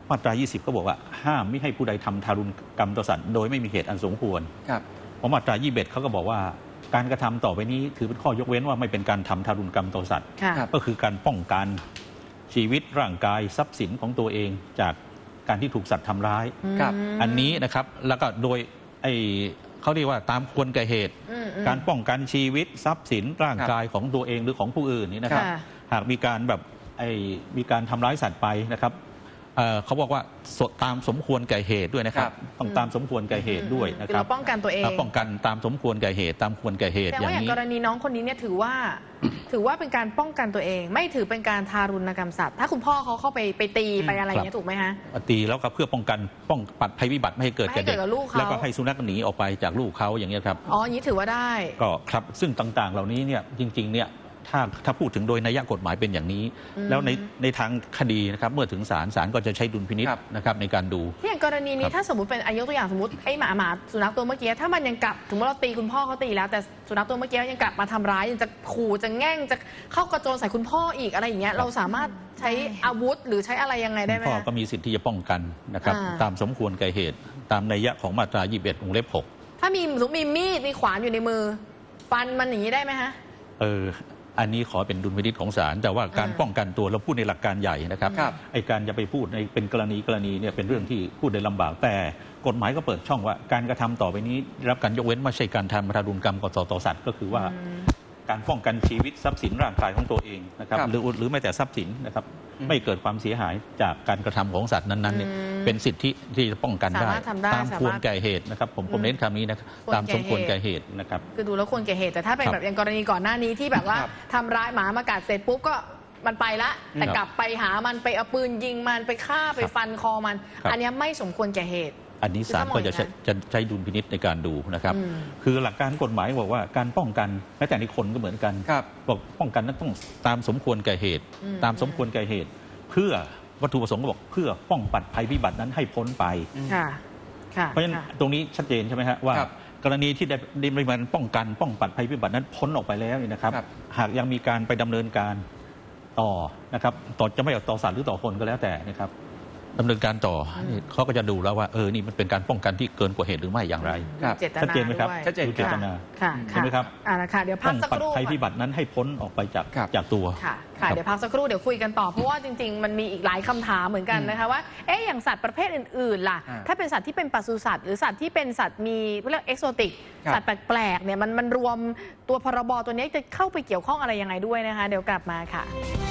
มาตรายี่สิบก็บอกว่าห้ามไม่ให้ผู้ใดทำทารุณกรรมต่อสัตว์โดยไม่มีเหตุอันสมควรครับเพราะมาตรายี่สิบเอ็ดเขาก็บอกว่าการกระทำต่อไปนี้ถือเป็นข้อยกเว้นว่าไม่เป็นการทำทารุณกรรมต่อสัตว์ก็คือการป้องกันชีวิตร่างกายทรัพย์สินของตัวเองจากการที่ถูกสัตว์ทำร้ายอันนี้นะครับแล้วก็โดยไอเขาเรียกว่าตามควรแก่เหตุการป้องกันชีวิตทรัพย์สินร่างกายของตัวเองหรือของผู้อื่นนี่นะครับหากมีการแบบไอมีการทำร้ายสัตว์ไปนะครับเอ่อเขาบอกว่าตามสมควรแก่เหตุด้วยนะครับต้องตามสมควรแก่เหตุด้วยนะครับเราป้องกันตัวเองป้องกันตามสมควรแก่เหตุตามควรแก่เหตุแต่อย่างว่าอย่างนี้กรณีน้องคนนี้เนี่ยถือว่า ถือว่าเป็นการป้องกันตัวเอง ไม่ถือเป็นการทารุณกรรมสัตว์ถ้าคุณพ่อเขาเข้าไปไปตีไปอะไรอย่างเงี้ยถูกไหมฮะตีแล้วก็เพื่อป้องกันป้องปัดภัยพิบัติไม่ให้เกิดแก่เด็กแล้วก็ให้สุนัขหนีออกไปจากลูกเขาอย่างเงี้ยครับอ๋ออย่างนี้ถือว่าได้ก็ครับซึ่งต่างๆเหล่านี้เนี่ยจริงๆเนี่ยถ้าถ้าพูดถึงโดยนัยกฎหมายเป็นอย่างนี้แล้วในในทางคดีนะครับเมื่อถึงศาลศาลก็จะใช้ดุลพินิจนะครับในการดูอย่างกรณีนี้ถ้าสมมติเป็นอายุตัวอย่างสมมติไอ้หมาหมาสุนัขตัวเมื่อกี้ถ้ามันยังกลับถึงว่าเราตีคุณพ่อเขาตีแล้วแต่สุนัขตัวเมื่อกี้ยังกลับมาทำร้ายยังจะขู่จะแง่งจะเข้ากระโจนใส่คุณพ่ออีกอะไรอย่างเงี้ยเราสามารถใช้อาวุธหรือใช้อะไรยังไงได้ไหมพ่อก็มีสิทธิ์ที่จะป้องกันนะครับตามสมควรแก่เหตุตามนัยยะของมาตรายี่สิบเอ็ดวงเล็บหกถ้ามีสมมติมีมีดมีขวานอยู่ในมือฟันมันอย่างนี้ได้ไหมฮะเอออันนี้ขอเป็นดุลพินิจของศาลแต่ว่าการป้องกันตัวเราพูดในหลักการใหญ่นะครับไอ้การจะไปพูดในเป็นกรณีกรณีเนี่ยเป็นเรื่องที่พูดได้ลำบากแต่กฎหมายก็เปิดช่องว่าการกระทำต่อไปนี้รับการยกเว้นไม่ใช่การทำทารุณกรรมต่อต่อสัตว์ก็คือว่าการป้องกันชีวิตทรัพย์สินร่างกายของตัวเองนะครับหรือหรือแม้แต่ทรัพย์สินนะครับไม่เกิดความเสียหายจากการกระทำของสัตว์นั้นๆเนี่ยเป็นสิทธิที่จะป้องกันได้ตามควรแก่เหตุนะครับผมผมเน้นคำนี้นะครับตามสมควรแก่เหตุนะครับคือดูแล้วควรแก่เหตุแต่ถ้าเป็นแบบอย่างกรณีก่อนหน้านี้ที่แบบว่าทำร้ายหมามากัดเสร็จปุ๊บก็มันไปละแต่กลับไปหามันไปเอาปืนยิงมันไปฆ่าไปฟันคอมันอันนี้ไม่สมควรแก่เหตุอันนี้ศาลก็จะจะใช้ดุลพินิจในการดูนะครับคือหลักการกฎหมายบอกว่าการป้องกันแม้แต่ในคนก็เหมือนกันบอกป้องกันนั้นต้องตามสมควรแก่เหตุตามสมควรแก่เหตุเพื่อวัตถุประสงค์ก็บอกเพื่อป้องปัดภัยพิบัตินั้นให้พ้นไปเพราะฉะนั้นตรงนี้ชัดเจนใช่ไหมฮะว่ากรณีที่ได้ได้มันป้องกันป้องปัดภัยพิบัตินั้นพ้นออกไปแล้วนี่นะครับหากยังมีการไปดำเนินการต่อนะครับต่อจะไม่ต่อสัตว์หรือต่อคนก็แล้วแต่นะครับดำเนินการต่อเขาก็จะดูแล้วว่าเออนี่มันเป็นการป้องกันที่เกินกว่าเหตุหรือไม่อย่างไรชัดเจนไหมครับชัดเจนเจตนาใช่ไหมครับอ่านะคะเดี๋ยวพักสักครู่ภัยพิบัตินั้นให้พ้นออกไปจากจากตัวค่ะค่ะเดี๋ยวพักสักครู่เดี๋ยวคุยกันต่อเพราะว่าจริงๆมันมีอีกหลายคำถามเหมือนกันนะคะว่าเอ๊ะอย่างสัตว์ประเภทอื่นๆล่ะถ้าเป็นสัตว์ที่เป็นปศุสัตว์หรือสัตว์ที่เป็นสัตว์มีเรียกเอ็กโซติกสัตว์แปลกๆเนี่ยมันมันรวมตัวพรบตัวนี้จะเข้าไปเกี่ยวข้องอะไรยังไงด้วยนะคะเดี๋ยวกลับมาค่ะ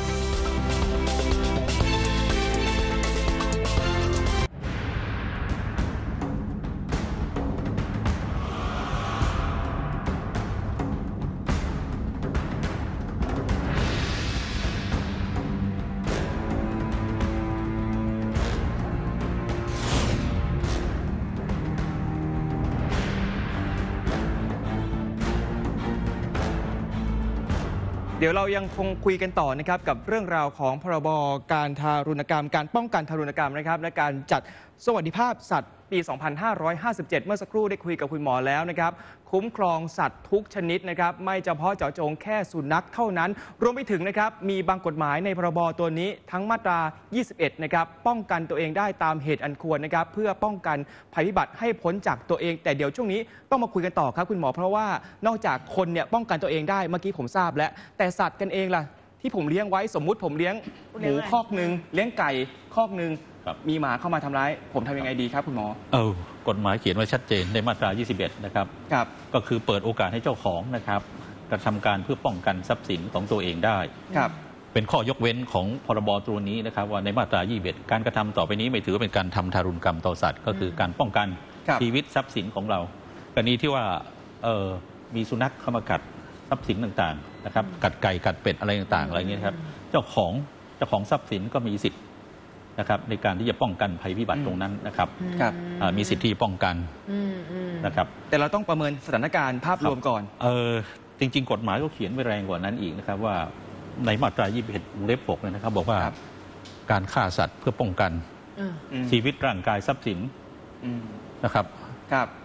เดี๋ยวเรายังคงคุยกันต่อนะครับกับเรื่องราวของพรบการทารุณกรรมการป้องกันทารุณกรรมนะครับและการจัดสวัสดิภาพสัตว์ปี สองพันห้าร้อยห้าสิบเจ็ด เมื่อสักครู่ได้คุยกับคุณหมอแล้วนะครับคุ้มครองสัตว์ทุกชนิดนะครับไม่เฉพาะเจาะจงแค่สุนัขเท่านั้นรวมไปถึงนะครับมีบางกฎหมายในพรบตัวนี้ทั้งมาตรา ยี่สิบเอ็ด นะครับป้องกันตัวเองได้ตามเหตุอันควรนะครับเพื่อป้องกันภัยพิบัติให้พ้นจากตัวเองแต่เดี๋ยวช่วงนี้ต้องมาคุยกันต่อครับคุณหมอเพราะว่านอกจากคนเนี่ยป้องกันตัวเองได้เมื่อกี้ผมทราบแล้วแต่สัตว์กันเองล่ะที่ผมเลี้ยงไว้สมมุติผมเลี้ยงหมูคอกนึงเลี้ยงไก่คอกนึงมีหมาเข้ามาทำร้ายผมทำยังไงดีครับคุณหมอเออกฎหมายเขียนไว้ชัดเจนในมาตรา ยี่สิบเอ็ด นะครับครับก็คือเปิดโอกาสให้เจ้าของนะครับกระทำการเพื่อป้องกันทรัพย์สินของตัวเองได้ครับเป็นข้อยกเว้นของพรบตัวนี้นะครับว่าในมาตรา ยี่สิบเอ็ด การกระทำต่อไปนี้ไม่ถือเป็นการทำทารุณกรรมต่อสัตว์ก็คือการป้องกันชีวิตทรัพย์สินของเรากรณีที่ว่าเออมีสุนัขเข้ามากัดทรัพย์สินต่างๆนะครับกัดไก่กัดเป็ดอะไรต่างๆอะไรเงี้ยครับเจ้าของเจ้าของทรัพย์สินก็มีสิทธิ์นะครับในการที่จะป้องกันภัยพิบัติตรงนั้นนะครับมีสิทธิ์ที่จะป้องกันนะครับแต่เราต้องประเมินสถานการณ์ภาพรวมก่อนเออจริงๆกฎหมายก็เขียนไว้แรงกว่านั้นอีกนะครับว่าในมาตรา ยี่สิบเอ็ด วงเล็บหกนะครับบอกว่าการฆ่าสัตว์เพื่อป้องกันชีวิตร่างกายทรัพย์สินนะครับครับ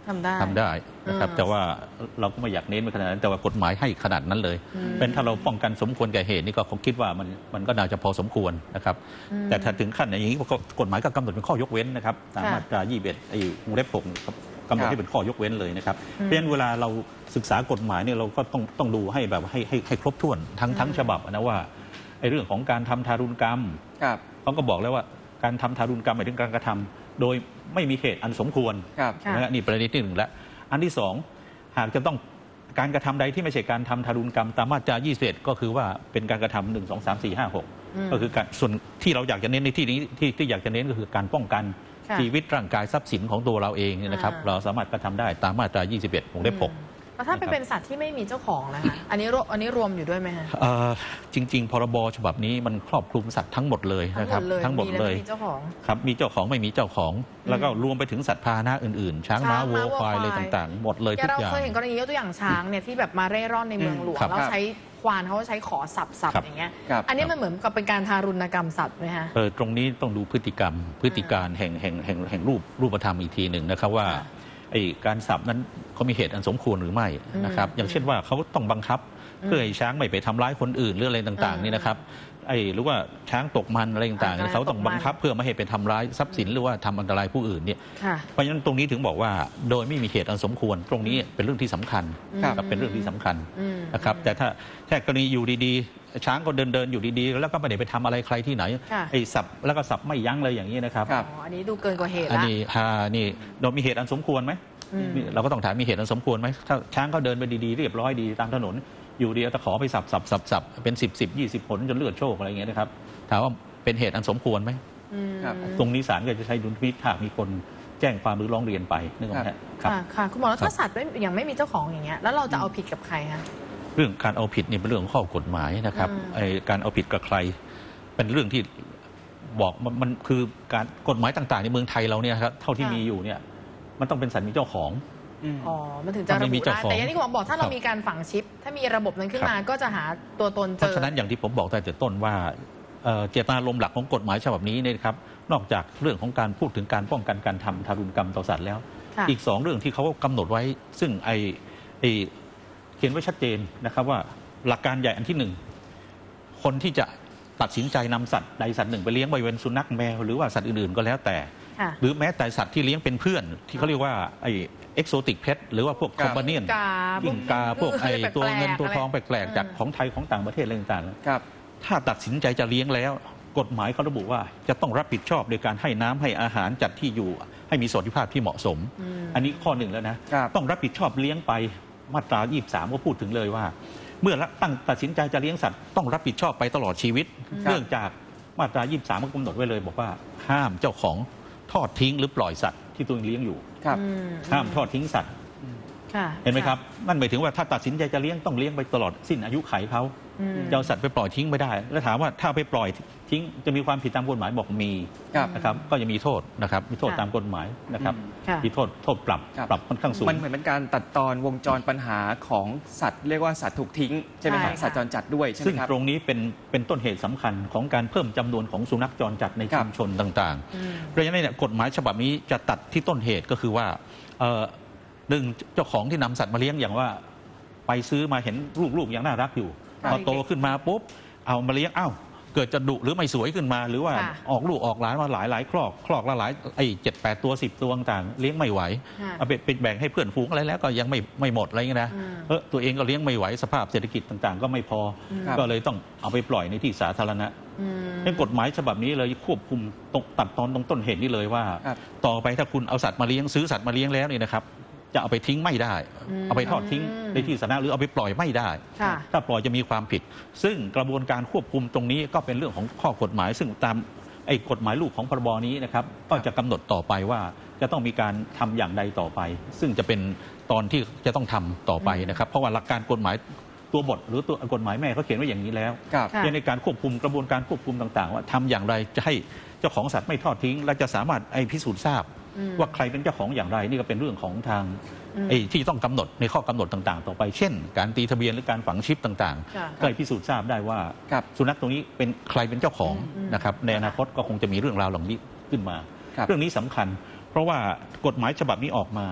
ทำได้ทำได้นะครับแต่ว่าเราก็ไม่อยากเน้นไปขนาดนั้นแต่ว่ากฎหมายให้ขนาดนั้นเลยเป็นถ้าเราป้องกันสมควรแก่เหตุนี่ก็ผมคิดว่ามันมันก็น่าจะพอสมควรนะครับแต่ถ้าถึงขั้นอย่างนี้กฎหมายก็กำหนดเป็นข้อยกเว้นนะครับตามมาตรายี่สิบเอ็ดไอ้วงเล็บหกกำหนดที่เป็นข้อยกเว้นเลยนะครับเพราะฉะนั้นเวลาเราศึกษากฎหมายเนี่ยเราก็ต้องต้องดูให้แบบให้ให้ให้ครบถ้วนทั้งทั้งฉบับนะว่าไอ้เรื่องของการทำทารุณกรรมเขาก็บอกแล้วว่าการทำทารุณกรรมหมายถึงการกระทำโดยไม่มีเหตุอันสมควรนะนี่ประเด็นที่หนึ่งแล้วอันที่สองหากจะต้องการกระทำใดที่ไม่ใช่การทำทารุณกรรมตามมาตรายี่สิบเอ็ดก็คือว่าเป็นการกระทำหนึ่งสองสามสี่ห้าหกก็คือการส่วนที่เราอยากจะเน้นในที่นี้ที่ที่อยากจะเน้นก็คือการป้องกันชีวิตร่างกายทรัพย์สินของตัวเราเองนะครับเราสามารถกระทำได้ตามมาตรายี่สิบเอ็ดวงเล็บหกแล้วถ้าไปเป็นสัตว์ที่ไม่มีเจ้าของนะคะอันนี้อันนี้รวมอยู่ด้วยไหมคะจริงๆพรบฉบับนี้มันครอบคลุมสัตว์ทั้งหมดเลยนะครับทั้งหมดเลยมีเจ้าของครับมีเจ้าของไม่มีเจ้าของแล้วก็รวมไปถึงสัตว์พาหนะอื่นๆช้างม้าวัวควายอะไรต่างๆหมดเลยทุกอย่างเราเคยเห็นกรณียกตัวอย่างช้างเนี่ยที่แบบมาเร่ร่อนในเมืองหลวงแล้วใช้ควานเขาใช้ขอสับสับอย่างเงี้ยอันนี้มันเหมือนกับเป็นการทารุณกรรมสัตว์ไหมคะเออตรงนี้ต้องดูพฤติกรรมพฤติการแห่งแห่งแห่งแห่งรูปรูปธรรมอีกทีหนึ่งนะครับว่าไอ้การสับนั้นเขามีเหตุอันสมควรหรือไม่นะครับอย่างเช่นว่าเขาต้องบังคับเพื่อให้ช้างไม่ไปทำร้ายคนอื่นหรืออะไรต่างๆนี่นะครับไอ้หรือว่าช้างตกมันอะไรต่างๆเขาต้องบังคับเพื่อไม่ให้ไปทำร้ายทรัพย์สินหรือว่าทำอันตรายผู้อื่นเนี่ยเพราะฉะนั้นตรงนี้ถึงบอกว่าโดยไม่มีเหตุอันสมควรตรงนี้เป็นเรื่องที่สำคัญครับเป็นเรื่องที่สำคัญนะครับแต่ถ้าแค่กรณีอยู่ดีๆช้างก็เดินเดินอยู่ดีๆแล้วก็ไม่ได้ไปทำอะไรใครที่ไหนไอ้สับแล้วก็สับไม่ยั้งเลยอย่างนี้นะครับอันนี้ดูเกินกว่าเหตุละอันนี้ฮะนี่โดยมีเหตุอันสมควรไหมเราก็ต้องถามมีเหตุอันสมควรไหมถ้าช้างเขาเดินไปดีๆเรียบร้อยดีตามถนนอยู่ดีตะขอไปสับสับสับสับเป็นสิบสิบยี่สิบผลจนเลือดโชกอะไรอย่างเงี้ยนะครับถามว่าเป็นเหตุอันสมควรไหมตรงนี้ศาลก็จะใช้ดุลพินิจหากมีคนแจ้งความหรือร้องเรียนไปนึกออกไหมครับค่ะคุณหมอแล้วถ้าสัตว์ยังไม่มีเจ้าของอย่างเงี้ยแล้วเราจะเอาผิดกับใครคะเรื่องการเอาผิดนี่เป็นเรื่องของข้อกฎหมายนะครับไอ้การเอาผิดกับใครเป็นเรื่องที่บอกมันคือการกฎหมายต่างๆในเมืองไทยเราเนี่ยครับเท่าที่มีอยู่เนี่ยมันต้องเป็นสัตว์มีเจ้าของอ๋อมันถึงจะระบุได้แต่อย่างที่คุณหมอบอกถ้าเรามีการฝังชิปถ้ามีระบบนั้นขึ้นมาก็จะหาตัวตนเจอเพราะฉะนั้นอย่างที่ผมบอกตั้งแต่ต้นว่าเจตนารมณ์หลักของกฎหมายฉบับนี้เนี่ยครับนอกจากเรื่องของการพูดถึงการป้องกันการทำทารุณกรรมต่อสัตว์แล้วอีกสองเรื่องที่เขากำหนดไว้ซึ่งไอไอเขียนไว้ชัดเจนนะครับว่าหลักการใหญ่อันที่หนึ่งคนที่จะตัดสินใจนำสัตว์ใดสัตว์หนึ่งไปเลี้ยงไว้เป็นสุนัขแมวหรือว่าสัตว์อื่นๆก็แล้วแต่หรือแม้แต่สัตว์ที่เลี้ยงเป็นเพื่อนที่เขาเรียกว่าไอเอ็กโซติกเพทหรือว่าพวกคอมบาเนียนกิ้งกาพวกไอตัวเงินตัวทองแปลกๆจากของไทยของต่างประเทศอะไรต่างๆถ้าตัดสินใจจะเลี้ยงแล้วกฎหมายเขาระบุว่าจะต้องรับผิดชอบโดยการให้น้ำให้อาหารจัดที่อยู่ให้มีสวัสดิภาพที่เหมาะสมอันนี้ข้อหนึ่งแล้วนะต้องรับผิดชอบเลี้ยงไปมาตรายี่สิบสามก็พูดถึงเลยว่าเมื่อตั้งตัดสินใจจะเลี้ยงสัตว์ต้องรับผิดชอบไปตลอดชีวิตเนื่องจากมาตรายี่สิบสามก็กำหนดไว้เลยบอกว่าห้ามเจ้าของทอดทิ้งหรือปล่อยสัตว์ที่ตัวเองเลี้ยงอยู่ห้ามทอดทิ้งสัตว์เห็นไหมครับนั่นหมายถึงว่าถ้าตัดสินใจจะเลี้ยงต้องเลี้ยงไปตลอดสิ้นอายุไขเขาจะเอาสัตว์ไปปล่อยทิ้งไม่ได้แล้วถามว่าถ้าไปปล่อยทิ้งจะมีความผิดตามกฎหมายบอกมีนะครับก็จะมีโทษนะครับมีโทษตามกฎหมายนะครับมีโทษโทษปรับปรับค่อนข้างสูงมันเหมือนเป็นการตัดตอนวงจรปัญหาของสัตว์เรียกว่าสัตว์ถูกทิ้งใช่ไหมครับสัตว์จรจัดด้วยใช่ไหมครับซึ่งตรงนี้เป็นเป็นต้นเหตุสำคัญของการเพิ่มจำนวนของสุนัขจรจัดในชุมชนต่างๆเพราะฉะนั้นเนี่ยกฎหมายฉบับนี้จะตัดที่ต้นเหตุก็คือว่าหนึ่งเจ้าของที่นำสัตว์มาเลี้ยงอย่างว่าไปซื้อมาเห็นลูกๆยังน่ารักอยู่พอโตขึ้นมาปุ๊บเอามาเลี้ยงอ้าวเกิดจะดุหรือไม่สวยขึ้นมาหรือว่าออกลูกออกหลานมาหลายหลายครอกครอกละหลายไอ้เจ็ดแปดตัวสิบตัวต่างเลี้ยงไม่ไหวเอาไปแบ่งให้เพื่อนฝูงอะไรแล้วก็ยังไม่ไม่หมดอะไรเงี้ยนะเออตัวเองก็เลี้ยงไม่ไหวสภาพเศรษฐกิจต่างๆก็ไม่พอก็เลยต้องเอาไปปล่อยในที่สาธารณะในกฎหมายฉบับนี้เลยควบคุมตกตัดตอนตรงต้นเหตุนี้เลยว่าต่อไปถ้าคุณเอาสัตว์มาเลี้ยงซื้อสัตว์มาเลี้ยงแล้วนี่นะครับจะเอาไปทิ้งไม่ได้เอาไปทอดทิ้งในที่สาธารณะหรือเอาไปปล่อยไม่ได้ถ้าปล่อยจะมีความผิดซึ่งกระบวนการควบคุมตรงนี้ก็เป็นเรื่องของข้อกฎหมายซึ่งตามไอ้กฎหมายลูกของพรบนี้นะครับก็จะกำหนดต่อไปว่าจะต้องมีการทำอย่างใดต่อไปซึ่งจะเป็นตอนที่จะต้องทำต่อไปนะครับเพราะว่าหลักการกฎหมายตัวบทหรือตัวกฎหมายแม่เขาเขียนไว้อย่างนี้แล้วในการควบคุมกระบวนการควบคุมต่างๆว่าทำอย่างไรจะให้เจ้าของสัตว์ไม่ทอดทิ้งและจะสามารถไอ้พิสูจน์ทราบว่าใครเป็นเจ้าของอย่างไรนี่ก็เป็นเรื่องของทางไอ้ที่ต้องกำหนดในข้อกำหนดต่างๆต่อไปเช่นการตีทะเบียนหรือการฝังชิปต่างๆก็ให้พิสูจน์ทราบได้ว่าสุนัขตรงนี้เป็นใครเป็นเจ้าของนะครับในอนาคตก็คงจะมีเรื่องราวเหล่านี้ขึ้นมาเรื่องนี้สำคัญเพราะว่ากฎหมายฉบับนี้ออกมา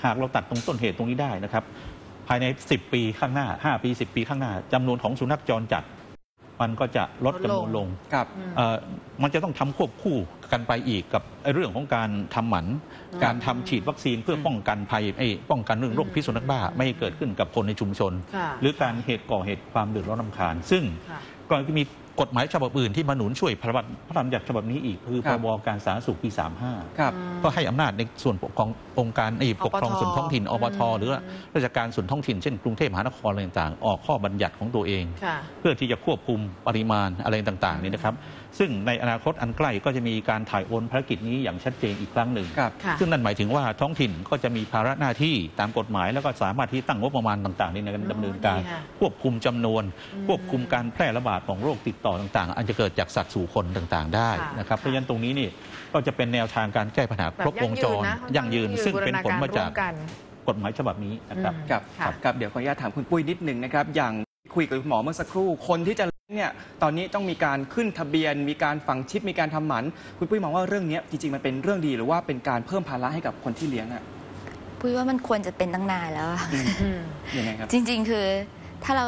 หากเราตัดตรงต้นเหตุตรงนี้ได้นะครับภายในสิบปีข้างหน้าห้าปีสิบปีข้างหน้าจำนวนของสุนัขจรจัดมันก็จะลดจำนวนลงครับมันจะต้องทำควบคู่กันไปอีกกับเรื่องของการทำหมันการทำฉีดวัคซีนเพื่อป้องกันภัยป้องกันเรื่องโรคพิษสุนัขบ้าไม่ให้เกิดขึ้นกับคนในชุมชน หรือการเหตุก่อเหตุความเดือดร้อนรำคาญซึ่งก็มีกฎหมายฉบับอื่นที่มาหนุนช่วยพระราชบัญญัติฉบับนี้อีกคือพรบการสาธารณสุขปีสามสิบห้าก็ให้อำนาจในส่วนขององค์การปกครองส่วนท้องถิ่นอบทหรือราชการส่วนท้องถิ่นเช่นกรุงเทพมหานครอะไรต่างๆออกข้อบัญญัติของตัวเองเพื่อที่จะควบคุมปริมาณอะไรต่างๆนี่นะครับซึ่งในอนาคตอันใกล้ก็จะมีการถ่ายโอนภารกิจนี้อย่างชัดเจนอีกครั้งหนึ่งซึ่งนั่นหมายถึงว่าท้องถิ่นก็จะมีภาระหน้าที่ตามกฎหมายแล้วก็สามารถที่ตั้งงบประมาณต่างๆในการดำเนินการควบคุมจำนวนควบคุมการแพร่ระบาดของโรคติดต่อต่างๆอันจะเกิดจากสัตว์สู่คนต่างๆได้นะครับเพราะฉะนั้นตรงนี้นี่ก็จะเป็นแนวทางการแก้ปัญหาครบวงจรยั่งยืนซึ่งเป็นผลมาจากกฎหมายฉบับนี้นะครับครับครับเดี๋ยวขออนุญาตถามคุณปุ้ยนิดหนึ่งนะครับอย่างคุยกับคุณหมอเมื่อสักครู่คนที่จะเนี่ยตอนนี้ต้องมีการขึ้นทะเบียนมีการฝังชิปมีการทำหมันคุณปุ้ยมองว่าเรื่องนี้จริงๆมันเป็นเรื่องดีหรือว่าเป็นการเพิ่มภาระให้กับคนที่เลี้ยงอ่ะปุ้ยว่ามันควรจะเป็นตั้งนานแล้วยังไงครับจริงๆคือถ้าเรา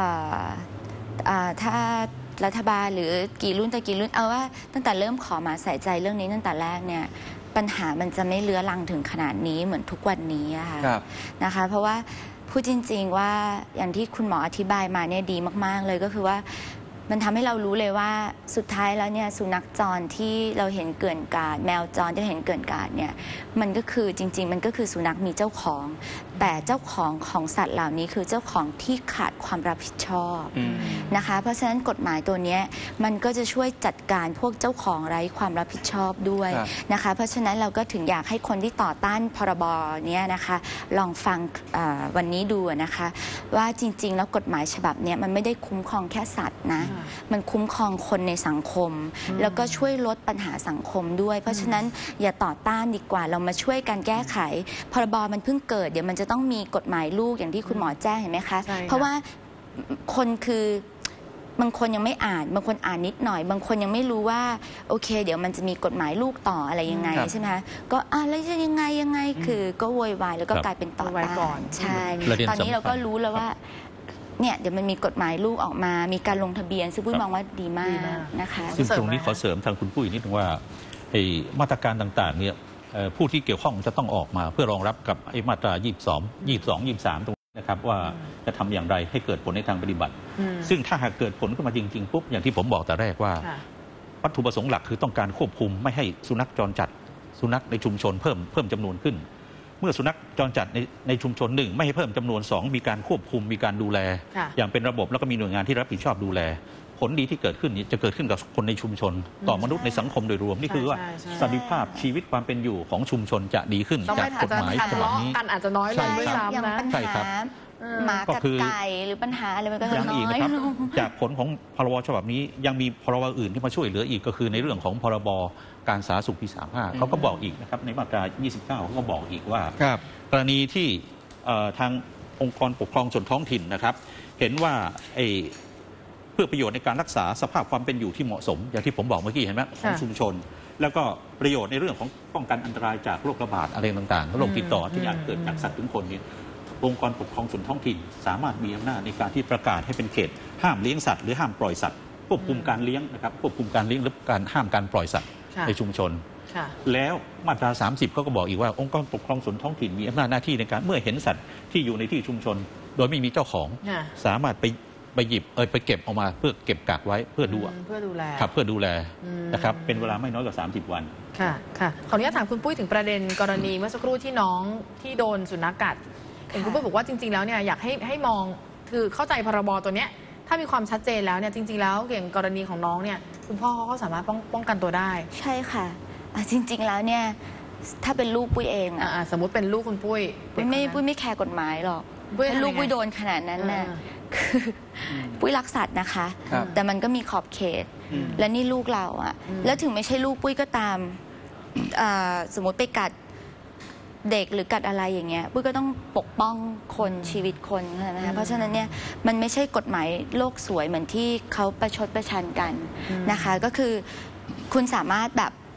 ถ้ารัฐบาลหรือกี่รุ่นแต่กี่รุ่นเอาว่าตั้งแต่เริ่มขอมาใส่ใจเรื่องนี้ตั้งแต่แรกเนี่ยปัญหามันจะไม่เลื้อรังถึงขนาดนี้เหมือนทุกวันนี้ค่ะนะคะเพราะว่าพูดจริงๆว่าอย่างที่คุณหมออธิบายมาเนี่ยดีมากๆเลยก็คือว่ามันทำให้เรารู้เลยว่าสุดท้ายแล้วเนี่ยสุนัขจรที่เราเห็นเกลื่อนกลาดแมวจรที่เห็นเกลื่อนกลาดเนี่ยมันก็คือจริงๆมันก็คือสุนัขมีเจ้าของแต่เจ้าของของสัตว์เหล่านี้คือเจ้าของที่ขาดความรับผิดชอบนะคะเพราะฉะนั้นกฎหมายตัวนี้มันก็จะช่วยจัดการพวกเจ้าของไร้ความรับผิดชอบด้วยนะคะเพราะฉะนั้นเราก็ถึงอยากให้คนที่ต่อต้านพรบนี้นะคะลองฟังวันนี้ดูนะคะว่าจริงๆแล้วกฎหมายฉบับนี้มันไม่ได้คุ้มครองแค่สัตว์นะมันคุ้มครองคนในสังคมแล้วก็ช่วยลดปัญหาสังคมด้วยเพราะฉะนั้นอย่าต่อต้านดีกว่าเรามาช่วยกันแก้ไขพรบมันเพิ่งเกิดเดี๋ยวมันจะต้องมีกฎหมายลูกอย่างที่คุณหมอแจ้งเห็นไหมคะเพราะว่าคนคือบางคนยังไม่อ่านบางคนอ่านนิดหน่อยบางคนยังไม่รู้ว่าโอเคเดี๋ยวมันจะมีกฎหมายลูกต่ออะไรยังไงใช่ไหมคะก็อะไรจะยังไงยังไงคือก็โวยวายแล้วก็กลายเป็นต่อต้านใช่ตอนนี้เราก็รู้แล้วว่าเนี่ยเดี๋ยวมันมีกฎหมายลูกออกมามีการลงทะเบียนซึ่งปุ้ยมองว่าดีมากนะคะซึ่งตรงนี้ขอเสริมทางคุณปุ้ยนิดนึงว่ามาตรการต่างๆเนี่ยผู้ที่เกี่ยวข้องจะต้องออกมาเพื่อรองรับกับไอ้มาตรายี่สิบสอง ยี่สิบสอง ยี่สิบสามตรงนี้นะครับว่าจะทำอย่างไรให้เกิดผลในทางปฏิบัติซึ่งถ้าหากเกิดผลขึ้นมาจริงๆปุ๊บอย่างที่ผมบอกแต่แรกว่าวัตถุประสงค์หลักคือต้องการควบคุมไม่ให้สุนัขจรจัดสุนัขในชุมชนเพิ่มเพิ่มจำนวนขึ้นเมื่อสุนัขจรจัดในในชุมชนหนึ่งไม่ให้เพิ่มจำนวนสองมีการควบคุมมีการดูแลอย่างเป็นระบบแล้วก็มีหน่วยงานที่รับผิดชอบดูแลผลดีที่เกิดขึ้นนี้จะเกิดขึ้นกับคนในชุมชนต่อมนุษย์ในสังคมโดยรวมนี่คือว่าสันติภาพชีวิตความเป็นอยู่ของชุมชนจะดีขึ้นจากกฎหมายฉบับนี้กันอาจจะน้อยลงด้วยซ้ำนะใช่ครับหมากัดไก่หรือปัญหาอะไรมันก็จะน้อยลงจากผลของพรบฉบับนี้ยังมีพรบอื่นที่มาช่วยเหลืออีกก็คือในเรื่องของพรบการสาธารณสุขปีสามสิบห้าเขาก็บอกอีกนะครับในมาตรายี่สิบเก้าเขาก็บอกอีกว่ากรณีที่ทางองค์กรปกครองส่วนท้องถิ่นนะครับเห็นว่าไอ้เพื่อประโยชน์ในการรักษาสภาพความเป็นอยู่ที่เหมาะสมอย่างที่ผมบอกเมื่อกี้เห็นไหมของชุมชนแล้วก็ประโยชน์ในเรื่องของป้องกันอันตรายจากโรคระบาดอะไรต่างๆโรคติดต่อที่อาจเกิดจากสัตว์ถึงคนนี้องค์กรปกครองส่วนท้องถิ่นสามารถมีอำนาจในการที่ประกาศให้เป็นเขตห้ามเลี้ยงสัตว์หรือห้ามปล่อยสัตว์ควบคุมการเลี้ยงนะครับควบคุมการเลี้ยงหรือการห้ามการปล่อยสัตว์ในชุมชนแล้วมาตราสามสิบเขาก็บอกอีกว่าองค์กรปกครองส่วนท้องถิ่นมีอำนาจหน้าที่ในการเมื่อเห็นสัตว์ที่อยู่ในที่ชุมชนโดยไม่มีเจ้าของสามารถไปไปหยิบเออไปเก็บออกมาเพื่อเก็บกักไว้เพื่อดูเพื่อดูแลครับเพื่อดูแลนะครับเป็นเวลาไม่น้อยกว่าสามสิบวันค่ะค่ะขออนุญาตถามคุณปุ้ยถึงประเด็นกรณีเมื่อสักครู่ที่น้องที่โดนสุนัขกัดเห็นคุณปุ้ยบอกว่าจริงๆแล้วเนี่ยอยากให้ให้มองคือเข้าใจพรบตัวเนี้ยถ้ามีความชัดเจนแล้วเนี่ยจริงๆแล้วอย่างกรณีของน้องเนี่ยคุณพ่อเขาก็สามารถป้องป้องกันตัวได้ใช่ค่ะจริงๆแล้วเนี่ยถ้าเป็นลูกปุ้ยเองอะสมมุติเป็นลูกคุณปุ้ยปุ้ยไม่ปุ้ยไม่แคร์กฎหมายหรอกถ้าลูกปุ้ยโดนขนาดนั้นน่ะคือปุ้ยรักสัตว์นะคะแต่มันก็มีขอบเขตและนี่ลูกเราอะแล้วถึงไม่ใช่ลูกปุ้ยก็ตามสมมติไปกัดเด็กหรือกัดอะไรอย่างเงี้ยปุ้ยก็ต้องปกป้องคนชีวิตคนนะคะเพราะฉะนั้นเนี่ยมันไม่ใช่กฎหมายโลกสวยเหมือนที่เขาประชดประชันกันนะคะก็คือคุณสามารถแบบ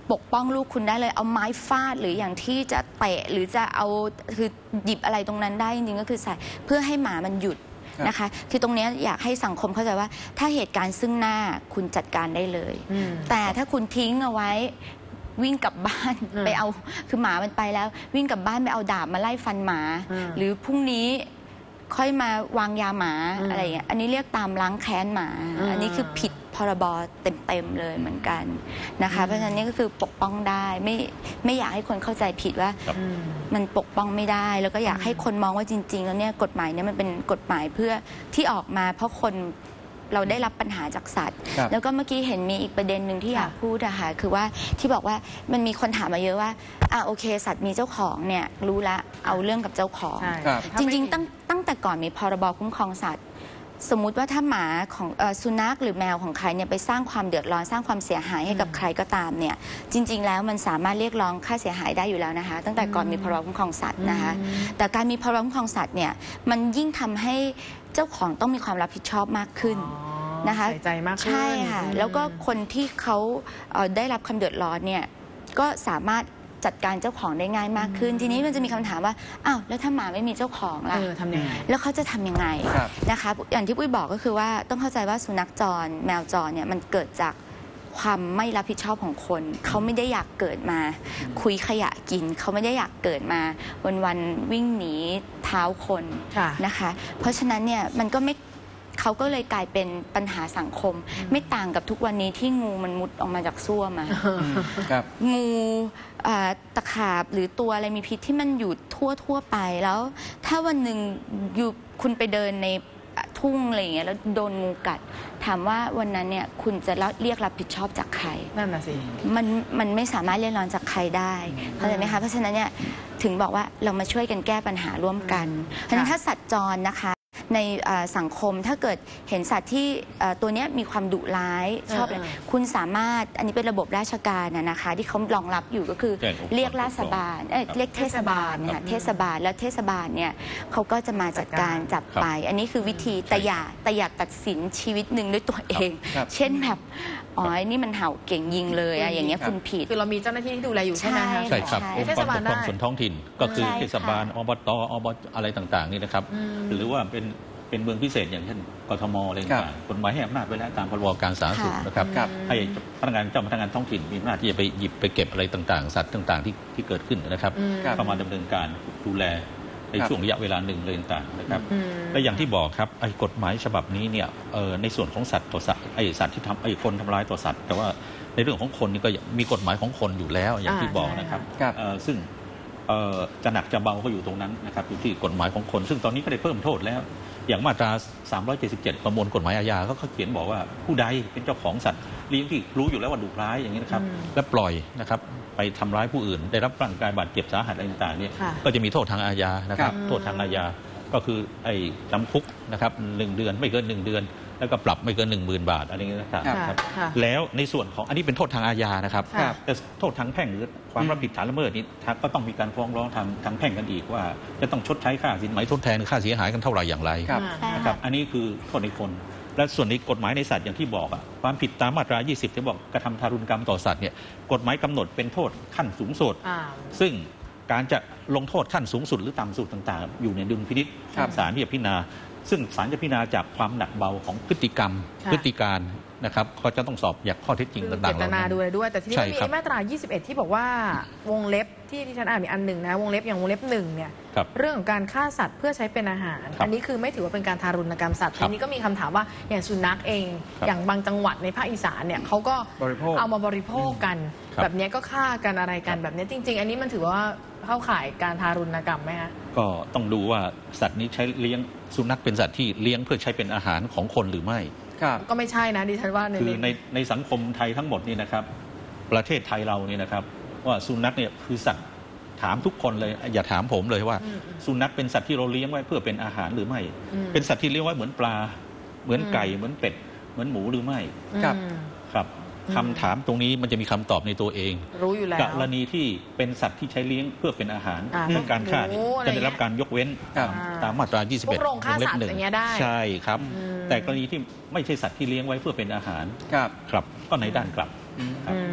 ปกป้องลูกคุณได้เลยเอาไม้ฟาดหรืออย่างที่จะเตะหรือจะเอาคือหยิบอะไรตรงนั้นได้จริงๆก็คือใส่เพื่อให้หมามันหยุดนะคะคือตรงนี้อยากให้สังคมเข้าใจว่าถ้าเหตุการณ์ซึ่งหน้าคุณจัดการได้เลยแต่ถ้าคุณทิ้งเอาไว้วิ่งกลับบ้านไปเอาคือหมามันไปแล้ววิ่งกลับบ้านไปเอาดาบมาไล่ฟันหมาหรือพรุ่งนี้ค่อยมาวางยาหมาอะไรอย่างเงี้ยอันนี้เรียกตามล้างแค้นหมาอันนี้คือผิดพรบเต็มๆเลยเหมือนกันนะคะเพราะฉะนั้นนี่ก็คือปกป้องได้ไม่ไม่อยากให้คนเข้าใจผิดว่ามันปกป้องไม่ได้แล้วก็อยากให้คนมองว่าจริงๆแล้วเนี่ยกฎหมายเนี่ยมันเป็นกฎหมายเพื่อที่ออกมาเพราะคนเราได้รับปัญหาจากสัตว์แล้วก็เมื่อกี้เห็นมีอีกประเด็นหนึ่งที่อยากพูดอะค่ะคือว่าที่บอกว่ามันมีคนถามมาเยอะว่าอ่ะโอเคสัตว์มีเจ้าของเนี่ยรู้ละเอาเรื่องกับเจ้าของจริงๆตั้งตั้งแต่ก่อนมีพรบคุ้มครองสัตว์สมมุติว่าถ้าหมาของสุนัขหรือแมวของใครเนี่ยไปสร้างความเดือดร้อนสร้างความเสียหายให้กับใครก็ตามเนี่ยจริงๆแล้วมันสามารถเรียกร้องค่าเสียหายได้อยู่แล้วนะคะตั้งแต่ก่อนมีพรบคุ้มครองสัตว์นะคะแต่การมีพรบคุ้มครองสัตว์เนี่ยมันยิ่งทำให้เจ้าของต้องมีความรับผิดชอบมากขึ้นนะคะใส่ใจมากขึ้นใช่ค่ะแล้วก็คนที่เขาได้รับความเดือดร้อนเนี่ยก็สามารถจัดการเจ้าของได้ง่ายมากขึ้นทีนี้มันจะมีคำถามว่าอ้าวแล้วถ้าหมาไม่มีเจ้าของล่ะทำยังไงแล้วเขาจะทำยังไงนะคะอย่างที่ปุ้ยบอกก็คือว่าต้องเข้าใจว่าสุนัขจรแมวจรเนี่ยมันเกิดจากความไม่รับผิดชอบของคนเขาไม่ได้อยากเกิดมาคุยขยะกินเขาไม่ได้อยากเกิดมาวันๆวิ่งหนีเท้าคนนะคะเพราะฉะนั้นเนี่ยมันก็ไม่เขาก็เลยกลายเป็นปัญหาสังคมไม่ต่างกับทุกวันนี้ที่งูมันมุดออกมาจากส้วมอะงูตะขาบหรือตัวอะไรมีพิษที่มันอยู่ทั่วทั่วไปแล้วถ้าวันหนึ่งอยู่คุณไปเดินในทุ่งอะไรอย่างเงี้ยแล้วโดนงูกัดถามว่าวันนั้นเนี่ยคุณจะเรียกรับผิดชอบจากใครนั่นน่ะสิมันมันไม่สามารถเรียกร้องจากใครได้เข้าใจไหมคะเพราะฉะนั้นเนี่ยถึงบอกว่าเรามาช่วยกันแก้ปัญหาร่วมกันเพราะฉะนั้นถ้าสัตว์จรนะคะในสังคมถ้าเกิดเห็นสัตว์ที่ตัวนี้มีความดุร้ายชอบคุณสามารถอันนี้เป็นระบบราชการนะคะที่เขารองรับอยู่ก็คือเรียกราชบาลเรียกเทศบาลค่ะเทศบาลแล้วเทศบาลเนี่ยเขาก็จะมาจัดการจับไปอันนี้คือวิธีแต่อย่าแต่อย่าตัดสินชีวิตหนึ่งด้วยตัวเองเช่นแบบอ๋อนี่มันเห่าเก่งยิงเลยอะอย่างเงี้ยคุณผิดคือเรามีเจ้าหน้าที่ที่ดูแลอยู่ใช่ไหมคะใช่ครับองค์กรปกครองส่วนท้องถิ่นก็คือเทศบาลอบตอบอะไรต่างๆนี่นะครับหรือว่าเป็นเป็นเมืองพิเศษอย่างเช่นกทมอะไรต่างๆกฎหมายให้อำนาจไว้แล้วตามพรบการสาธารณสุขนะครับให้พนักงานเจ้าพนักงานท้องถิ่นมีอำนาจที่จะไปหยิบไปเก็บอะไรต่างๆสัตว์ต่างๆที่ที่เกิดขึ้นนะครับเข้ามาดำเนินการดูแลในช่วงระยะเวลาหนึ่งเลยต่างๆนะครับและอย่างที่บอกครับไอ้กฎหมายฉบับนี้เนี่ยในส่วนของสัตว์ต่อสัตว์ไอ้สัตว์ที่ทำไอ้คนทำร้ายต่อสัตว์แต่ว่าในเรื่องของคนนี่ก็มีกฎหมายของคนอยู่แล้วอย่างที่บอกนะครับซึ่งจะหนักจะเบาก็อยู่ตรงนั้นนะครับอยู่ที่กฎหมายของคนซึ่งตอนนี้ก็ได้เพิ่มโทษแล้วอย่างมาตราสามร้อยเจ็ดสิบเจ็ดประมวลกฎหมายอาญาเขาเขียนบอกว่าผู้ใดเป็นเจ้าของสัตว์เลี้ยงที่รู้อยู่แล้วว่าดุร้ายอย่างนี้นะครับและปล่อยนะครับไปทำร้ายผู้อื่นได้รับร่างกายบาดเจ็บสาหัสอะไรต่างๆเนี่ยก็จะมีโทษทางอาญานะครับโทษทางอาญาก็คือไอ้จำคุกนะครับหนึ่งเดือนไม่เกินหนึ่งเดือนแล้วก็ปรับไม่เกินหนึ่งหมื่นบาทอะไรเงี้ยนะครับแล้วในส่วนของอันนี้เป็นโทษทางอาญานะครับแต่โทษทางแพ่งหรือความรับผิดฐานละเมิดนี้ก็ต้องมีการฟ้องร้องทางทางแพ่งกันอีกว่าจะต้องชดใช้ค่าสินไหมทดแทนค่าเสียหายกันเท่าไหร่อย่างไรนะครับอันนี้คือโทษในคนและส่วนในกฎหมายในสัตว์อย่างที่บอกความผิดตามมาตรายี่สิบที่บอกกระทำทารุณกรรมต่อสัตว์เนี่ยกฎหมายกำหนดเป็นโทษขั้นสูงสุดซึ่งการจะลงโทษขั้นสูงสุดหรือต่ำสุดต่างๆอยู่ในดุลพินิจของศาลที่จะพิจารณาซึ่งศาลจะพิจารณาจากความหนักเบาของพฤติกรรมพฤติการนะครับเขาจะต้องสอบอย่างข้อเท็จจริงต่างๆเจตนาดูเลยด้วยแต่ทีนี้มีมาตรายี่สิบเอ็ดที่บอกว่าวงเล็บที่ที่ฉันอ่านมีอันหนึ่งนะวงเล็บอย่างวงเล็บหนึ่งเนี่ยเรื่องของการฆ่าสัตว์เพื่อใช้เป็นอาหารอันนี้คือไม่ถือว่าเป็นการทารุณกรรมสัตว์ทีนี้ก็มีคำถามว่าอย่างสุนัขเองอย่างบางจังหวัดในภาคอีสานเนี่ยเขาก็เอามาบริโภคกันแบบนี้ก็ฆ่ากันอะไรกันแบบนี้จริงๆอันนี้มันถือว่าเข้าข่ายการทารุณกรรมไหมคะก็ต้องดูว่าสัตว์นี้ใช้เลี้ยงสุนัขเป็นสัตว์ที่เลี้ยงเพื่อใช้เป็นอาหารของคนหรือไม่ก็ไม่ใช่นะดิฉันว่าคือในในสังคมไทยทั้งหมดนี่นะครับประเทศไทยเรานี่นะครับว่าสุนัขเนี่ยคือสัตว์ถามทุกคนเลยอย่าถามผมเลยว่าสุนัขเป็นสัตว์ที่เราเลี้ยงไว้เพื่อเป็นอาหารหรือไม่เป็นสัตว์ที่เลี้ยงไว้เหมือนปลาเหมือนไก่เหมือนเป็ดเหมือนหมูหรือไม่ครับครับคำถามตรงนี้มันจะมีคำตอบในตัวเองรู้อยู่แล้วกรณีที่เป็นสัตว์ที่ใช้เลี้ยงเพื่อเป็นอาหารเรื่องการฆ่าจะได้รับการยกเว้นตามมาตรายี่สิบเอ็ดวงเล็บหนึ่งใช่ครับแต่กรณีที่ไม่ใช่สัตว์ที่เลี้ยงไว้เพื่อเป็นอาหารครับครับก็ในด้านกลับค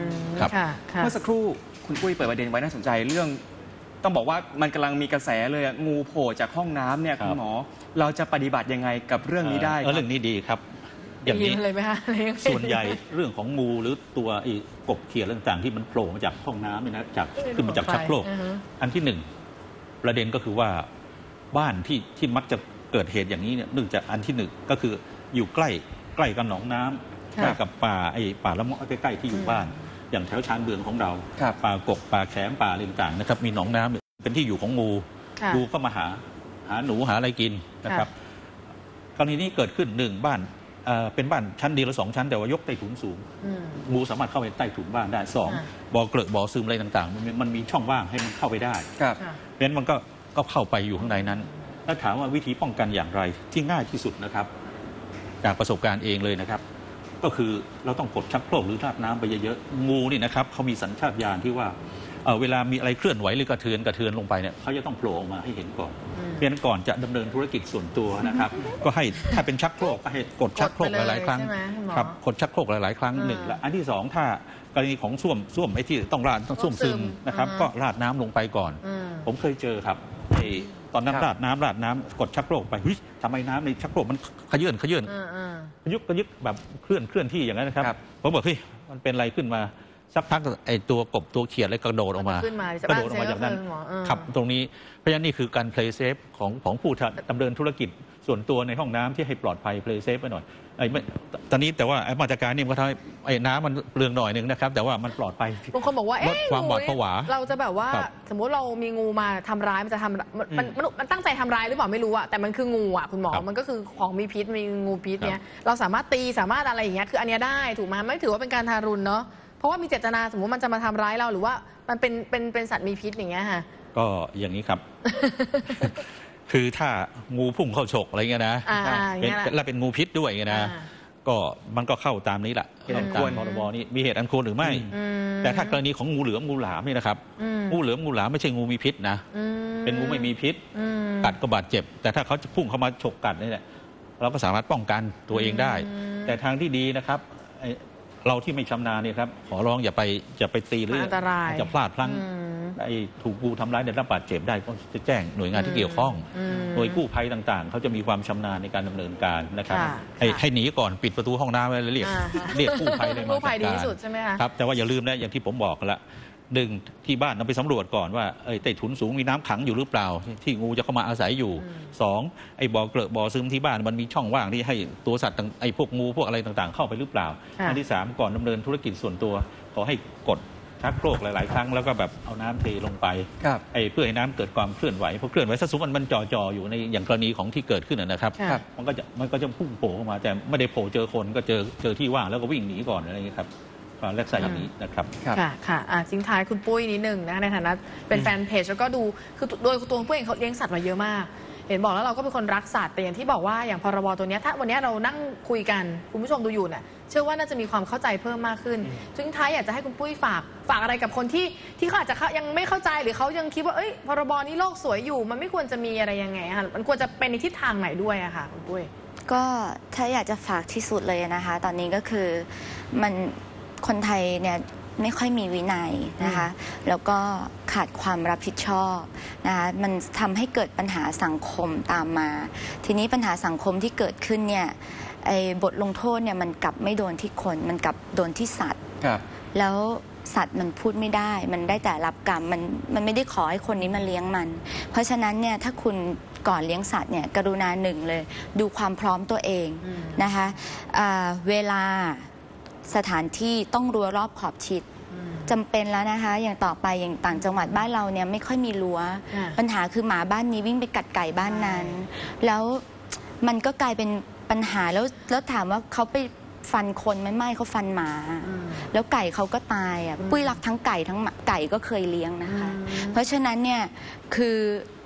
ครับเมื่อสักครู่คุณปุ้ยเปิดประเด็นไว้น่าสนใจเรื่อง ต้องบอกว่ามันกำลังมีกระแสเลยอะงูโผล่จากห้องน้ำเนี่ยคุณหมอเราจะปฏิบัติยังไงกับเรื่องนี้ได้เรื่องนี้ดีครับอย่างนี้เลยไหมคะส่วนใหญ่เรื่องของงูหรือตัวไอ้กบเขียดต่างๆที่มันโผล่มาจากห้องน้ำเนี่ยนะจากขึ้นมาจากชักโครกอันที่หนึ่งประเด็นก็คือว่าบ้านที่ที่มักจะเกิดเหตุอย่างนี้เนี่ยเนื่องจากอันที่หนึ่งก็คืออยู่ใกล้ใกล้กับหนองน้ำใกล้กับป่าไอ้ป่าละเมาะใกล้ๆที่อยู่บ้านอย่างแถวชานเมืองของเราป่ากกป่าแขมป่าอะไรต่างๆนะครับมีหนองน้ำเป็นที่อยู่ของงูงูก็มาหาหาหนูหาอะไรกินนะครับกรณีนี้เกิดขึ้นหนึ่งบ้านเป็นบ้านชั้นเดียวหรือสองชั้นแต่ว่ายกใต้ถุนสูงงูสามารถเข้าไปใต้ถุนบ้านได้สองบ่อเกลอะบ่อซึมอะไรต่างๆมันมีช่องว่างให้มันเข้าไปได้เพราะฉะนั้นมันก็ก็เข้าไปอยู่ข้างในนั้นแล้วถามว่าวิธีป้องกันอย่างไรที่ง่ายที่สุดนะครับจากประสบการณ์เองเลยนะครับก็คือเราต้องกดชักโครกหรือราดน้ำไปเยอะๆงูนี่นะครับเขามีสัญชาตญาณที่ว่าเ, เวลามีอะไรเคลื่อนไหวหรือกระเทือนกระเทือนลงไปเนี่ยเขาจะต้องโผล่ออกมาให้เห็นก่อนเพราะฉะนั้นก่อนจะดำเนินธุรกิจส่วนตัวนะครับก็ให้ถ้าเป็นชักโครกก็ให้กดชักโครกหลายๆครั้งครับกดชักโครกหลายๆครั้งหนึ่งและอันที่สองถ้ากรณีของส้วมส้วมไอ้ที่ต้องราดต้องส้วมซึมนะครับก็ราดน้ำลงไปก่อนผมเคยเจอครับตอนนั้นราดน้ำราดน้ำกดชักโครกไปเฮ้ยทำไมน้ำในชักโครกมันขยื่นขยื่นขยุกขยึกแบบเคลื่อนเคลื่อนที่อย่างนั้นนะครับผมบอกเฮ้ยมันเป็นอะไรขึ้นมาสักพักไอตัวกบตัวเขียดอะไรกระโดดออกมากระโดดออกมาจากนั้นขับตรงนี้เพราะฉะนั้นนี่คือการ play safe ของของผู้ดำเนินธุรกิจส่วนตัวในห้องน้ำที่ให้ปลอดภัย play safe ไปหน่อยไอ้ตอนนี้แต่ว่าไอ้มาตรการนี่มันก็ทำให้ไอ้น้ำมันเปลืองหน่อยนึงนะครับแต่ว่ามันปลอดภัยบางคนบอกว่าเอ๊ะความหวาดผวาเราจะแบบว่าสมมุติเรามีงูมาทำร้ายมันจะทำมันมันตั้งใจทำร้ายหรือเปล่าไม่รู้อะแต่มันคืองูอะคุณหมอมันก็คือของมีพิษมีงูพิษเนี้ยเราสามารถตีสามารถอะไรอย่างเงี้ยคืออันนี้ได้ถูกไหมไม่ถือว่าเป็นการทารุณเนาะเพราะว่ามีเจตนาสมมติมันจะมาทำร้ายเราหรือว่ามันเป็นเป็นเป็นสัตว์มีพิษอย่างเงี้ยค่ะก็อย่างนี้ครับ คือถ้างูพุ่งเข้าฉกอะไรเงี้ยนะแล้วเป็นงูพิษด้วยเงี้ยนะก็มันก็เข้าตามนี้แหละตามพรบนี้มีเหตุอันควรหรือไม่แต่ถ้ากรณีของงูเหลือมงูหลามนี่นะครับงูเหลือมงูหลามไม่ใช่งูมีพิษนะเป็นงูไม่มีพิษกัดก็บาดเจ็บแต่ถ้าเขาจะพุ่งเข้ามาฉกกัดนี่แหละเราก็สามารถป้องกันตัวเองได้แต่ทางที่ดีนะครับเราที่ไม่ชำนาญเนี่ยครับขอร้องอย่าไปอย่าไปตีหรือจะพลาดพลั้งไอ้ถูกงูทำร้ายได้รับบาดเจ็บได้ก็จะแจ้งหน่วยงานที่เกี่ยวข้องหน่วยกู้ภัยต่างๆเขาจะมีความชำนาญในการดำเนินการนะครับให้ให้หนีก่อนปิดประตูห้องน้ำไว้แล้วเรียกเรียกกู้ภัยเลยมาจัดการครับแต่ว่าอย่าลืมนะอย่างที่ผมบอกกันละหนึ่งที่บ้านเราไปสำรวจก่อนว่าไอ้ใต้ถุนสูงมีน้ำขังอยู่หรือเปล่าที่งูจะเข้ามาอาศัยอยู่สองไอ้บ่อเกลอะบ่อซึมที่บ้านมันมีช่องว่างที่ให้ตัวสัตว์ไอ้พวกงูพวกอะไรต่างๆเข้าไปหรือเปล่าอันที่สามก่อนดำเนินธุรกิจส่วนตัวขอให้กดชักโครกหลายๆครั้งแล้วก็แบบเอาน้ำเทลงไปไอ้เพื่อให้น้ำเกิดความเคลื่อนไหวเพราะเคลื่อนไหวถ้าสมมติมันจ่อๆอยู่ในอย่างกรณีของที่เกิดขึ้นนะครับมันก็จะมันก็จะพุ่งโผล่เข้ามาแต่ไม่ได้โผล่เจอคนก็เจอเจอที่ว่างแล้วก็วิ่งหนีก่อนอะไรอย่างนี้ครับแรกใส่อย่างนี้นะครับค่ะค่ะทิ้งท้ายคุณปุ้ยนิดหนึ่งนะในฐานะเป็นแฟนเพจแล้วก็ดูคือโดยตัวคุณปุ้ยเองเขาเลี้ยงสัตว์มาเยอะมากเห็นบอกแล้วเราก็เป็นคนรักสัตว์แต่อย่างที่บอกว่าอย่างพรบตัวนี้ถ้าวันนี้เรานั่งคุยกันคุณผู้ชมดูอยู่เนี่ยเชื่อว่าน่าจะมีความเข้าใจเพิ่มมากขึ้นทิ้งท้ายอยากจะให้คุณปุ้ยฝากฝากอะไรกับคนที่ที่เขาอาจจะยังไม่เข้าใจหรือเขายังคิดว่าเอ้ยพรบนี้โลกสวยอยู่มันไม่ควรจะมีอะไรยังไงค่ะมันควรจะเป็นในทิศทางไหนด้วยอะค่ะคุณปุ้ยก็ถ้าอยากจะฝากที่สุดเลยนะคะตอนนี้ก็คือมันคนไทยเนี่ยไม่ค่อยมีวินัยนะคะแล้วก็ขาดความรับผิดชอบนะคะมันทำให้เกิดปัญหาสังคมตามมาทีนี้ปัญหาสังคมที่เกิดขึ้นเนี่ยไอ้บทลงโทษเนี่ยมันกลับไม่โดนที่คนมันกลับโดนที่สัตว์แล้วสัตว์มันพูดไม่ได้มันได้แต่รับกรรมมันมันไม่ได้ขอให้คนนี้มาเลี้ยงมันเพราะฉะนั้นเนี่ยถ้าคุณก่อนเลี้ยงสัตว์เนี่ยกรุณาหนึ่งเลยดูความพร้อมตัวเองนะคะเวลาสถานที่ต้องรั้วรอบขอบชิดจำเป็นแล้วนะคะอย่างต่อไปอย่างต่างจังหวัดบ้านเราเนี่ยไม่ค่อยมีรั้วปัญหาคือหมาบ้านนี้วิ่งไปกัดไก่บ้านนั้นแล้วมันก็กลายเป็นปัญหาแล้วแล้วถามว่าเขาไปฟันคนไม่ไม่เขาฟันหมาแล้วไก่เขาก็ตายอ่ะปุ้ยรักทั้งไก่ทั้งไก่ก็เคยเลี้ยงนะคะเพราะฉะนั้นเนี่ยคือ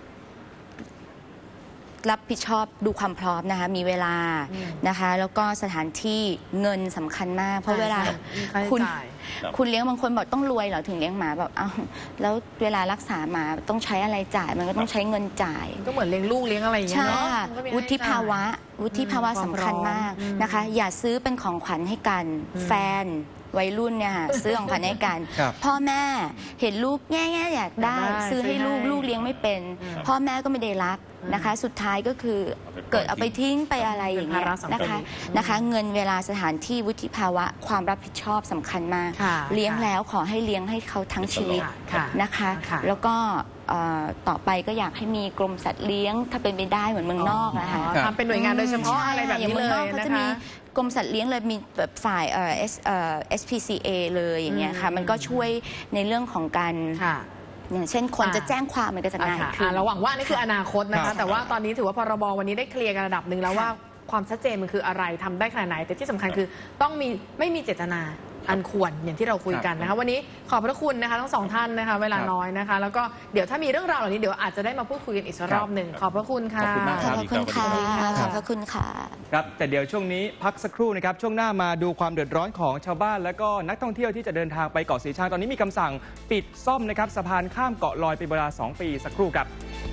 รับผิดชอบดูความพร้อมนะคะมีเวลานะคะแล้วก็สถานที่เงินสำคัญมากเพราะเวลาคุณคุณเลี้ยงบางคนบอกต้องรวยเหรอถึงเลี้ยงหมาแบบอ้าวแล้วเวลารักษาหมาต้องใช้อะไรจ่ายมันก็ต้องใช้เงินจ่ายก็เหมือนเลี้ยงลูกเลี้ยงอะไรอย่างเงี้ยใช่วุฒิภาวะวุฒิภาวะสำคัญมากนะคะอย่าซื้อเป็นของขวัญให้กันแฟนวัยรุ่นเนี่ยค่ะซื้อของขวัญให้กัน พ่อแม่เห็นลูกแง่ๆอยากได้ซื้อให้ลูกลูกเลี้ยงไม่เป็นพ่อแม่ก็ไม่ได้รักนะคะสุดท้ายก็คือเกิดเอาไปทิ้งไปอะไรอย่างเงี้ยนะคะนะคะเงินเวลาสถานที่วุฒิภาวะความรับผิดชอบสำคัญมากเลี้ยงแล้วขอให้เลี้ยงให้เขาทั้งชีวิตนะคะแล้วก็ต่อไปก็อยากให้มีกรมสัตว์เลี้ยงถ้าเป็นไปได้เหมือนเมืองนอกนะคะทำเป็นหน่วยงานโดยเฉพาะอะไรแบบนี้เลยนะคะกรมสัตว์เลี้ยงเลยมีแบบฝ่ายเอ่อ เอส พี ซี เอ เลยอย่างเงี้ยค่ะมันก็ช่วยในเรื่องของการอย่างเช่นคนจะแจ้งความมันก็จะง่ายขึ้นเราหวังว่านี่คืออนาคตนะคะแต่ว่าตอนนี้ถือว่าพรบวันนี้ได้เคลียร์กันระดับหนึ่งแล้วว่าความชัดเจนมันคืออะไรทำได้ขนาดไหนแต่ที่สำคัญคือต้องมีไม่มีเจตนาอันควรอย่างที่เราคุยกันนะคะวันนี้ขอบพระคุณนะคะทั้งสองท่านนะคะเวลาน้อยนะคะแล้วก็เดี๋ยวถ้ามีเรื่องราวเหล่านี้เดี๋ยวอาจจะได้มาพูดคุยกันอีกสักรอบหนึ่งขอบพระคุณค่ะขอบคุณมากครับขอบคุณค่ะขอบพระคุณค่ะครับแต่เดี๋ยวช่วงนี้พักสักครู่นะครับช่วงหน้ามาดูความเดือดร้อนของชาวบ้านและก็นักท่องเที่ยวที่จะเดินทางไปเกาะสีชังตอนนี้มีคำสั่งปิดซ่อมนะครับสะพานข้ามเกาะลอยเป็นเวลาสองปีสักครู่ครับ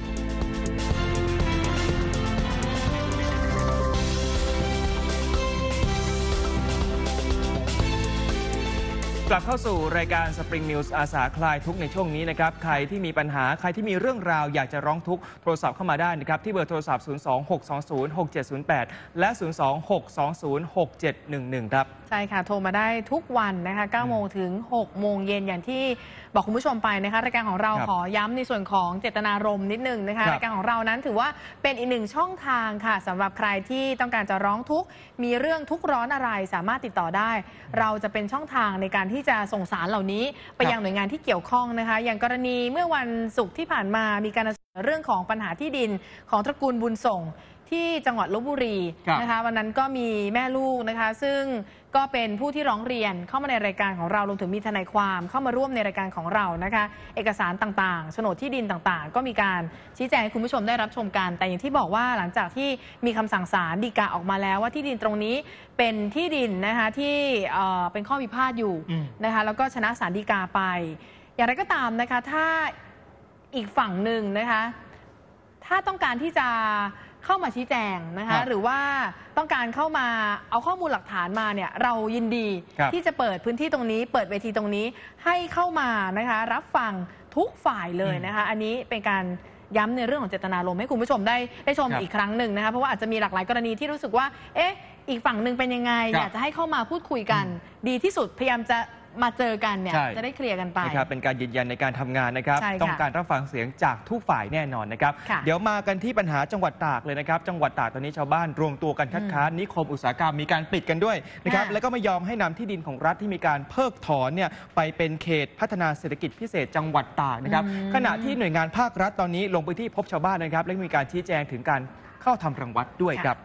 กลับเข้าสู่รายการ Spring News อาสาคลายทุกข์ในช่วงนี้นะครับใครที่มีปัญหาใครที่มีเรื่องราวอยากจะร้องทุกข์โทรศัพท์เข้ามาได้นะครับที่เบอร์โทรศัพท์ ศูนย์ สอง หก สอง ศูนย์ หก เจ็ด ศูนย์ แปด และ ศูนย์ สอง หก สอง ศูนย์ หก เจ็ด หนึ่ง หนึ่ง ครับใช่ค่ะโทรมาได้ทุกวันนะคะเก้าโมงถึงหกโมงเย็นอย่างที่บอกคุณผู้ชมไปนะคะรายการของเราขอย้ำในส่วนของเจตนารมณ์นิดนึงนะคะรายการของเรานั้นถือว่าเป็นอีกหนึ่งช่องทางค่ะสำหรับใครที่ต้องการจะร้องทุกข์มีเรื่องทุกข์ร้อนอะไรสามารถติดต่อได้เราจะเป็นช่องทางในการที่จะส่งสารเหล่านี้ไปยังหน่วยงานที่เกี่ยวข้องนะคะอย่างกรณีเมื่อวันศุกร์ที่ผ่านมามีการเสนอเรื่องของปัญหาที่ดินของตระกูลบุญส่งที่จังหวัดลพบุรีนะคะวันนั้นก็มีแม่ลูกนะคะซึ่งก็เป็นผู้ที่ร้องเรียนเข้ามาในรายการของเรารวมถึงมีทนายความเข้ามาร่วมในรายการของเรานะคะเอกสารต่างๆโฉนดที่ดินต่างๆก็มีการชี้แจงให้คุณผู้ชมได้รับชมกันแต่อย่างที่บอกว่าหลังจากที่มีคำสั่งศาลฎีกาออกมาแล้วว่าที่ดินตรงนี้เป็นที่ดินนะคะที่เป็นข้อพิพาทอยู่นะคะแล้วก็ชนะศาลฎีกาไปอย่างไรก็ตามนะคะถ้าอีกฝั่งหนึ่งนะคะถ้าต้องการที่จะเข้ามาชี้แจงนะคะหรือว่าต้องการเข้ามาเอาข้อมูลหลักฐานมาเนี่ยเรายินดีที่จะเปิดพื้นที่ตรงนี้เปิดเวทีตรงนี้ให้เข้ามานะคะรับฟังทุกฝ่ายเลยนะคะอันนี้เป็นการย้ำในเรื่องของเจตนารมณ์ให้คุณผู้ชมได้ได้ชมอีกครั้งหนึ่งนะคะเพราะว่าอาจจะมีหลากหลายกรณีที่รู้สึกว่าเอ๊ะอีกฝั่งหนึ่งเป็นยังไงอยากจะให้เข้ามาพูดคุยกันดีที่สุดพยายามจะมาเจอกันเนี่ยจะได้เคลียร์กันไปนะครับเป็นการยืนยันในการทำงานนะครับต้องการรับฟังเสียงจากทุกฝ่ายแน่นอนนะครับเดี๋ยวมากันที่ปัญหาจังหวัดตากเลยนะครับจังหวัดตากตอนนี้ชาวบ้านรวมตัวกันคัดค้านนิคมอุตสาหกรรมมีการปิดกันด้วยนะครับแล้วก็ไม่ยอมให้นำที่ดินของรัฐที่มีการเพิกถอนเนี่ยไปเป็นเขตพัฒนาเศรษฐกิจพิเศษจังหวัดตากนะครับขณะที่หน่วยงานภาครัฐตอนนี้ลงพื้นที่พบชาวบ้านนะครับและมีการชี้แจงถึงการเข้าทำรังวัดด้วยครับ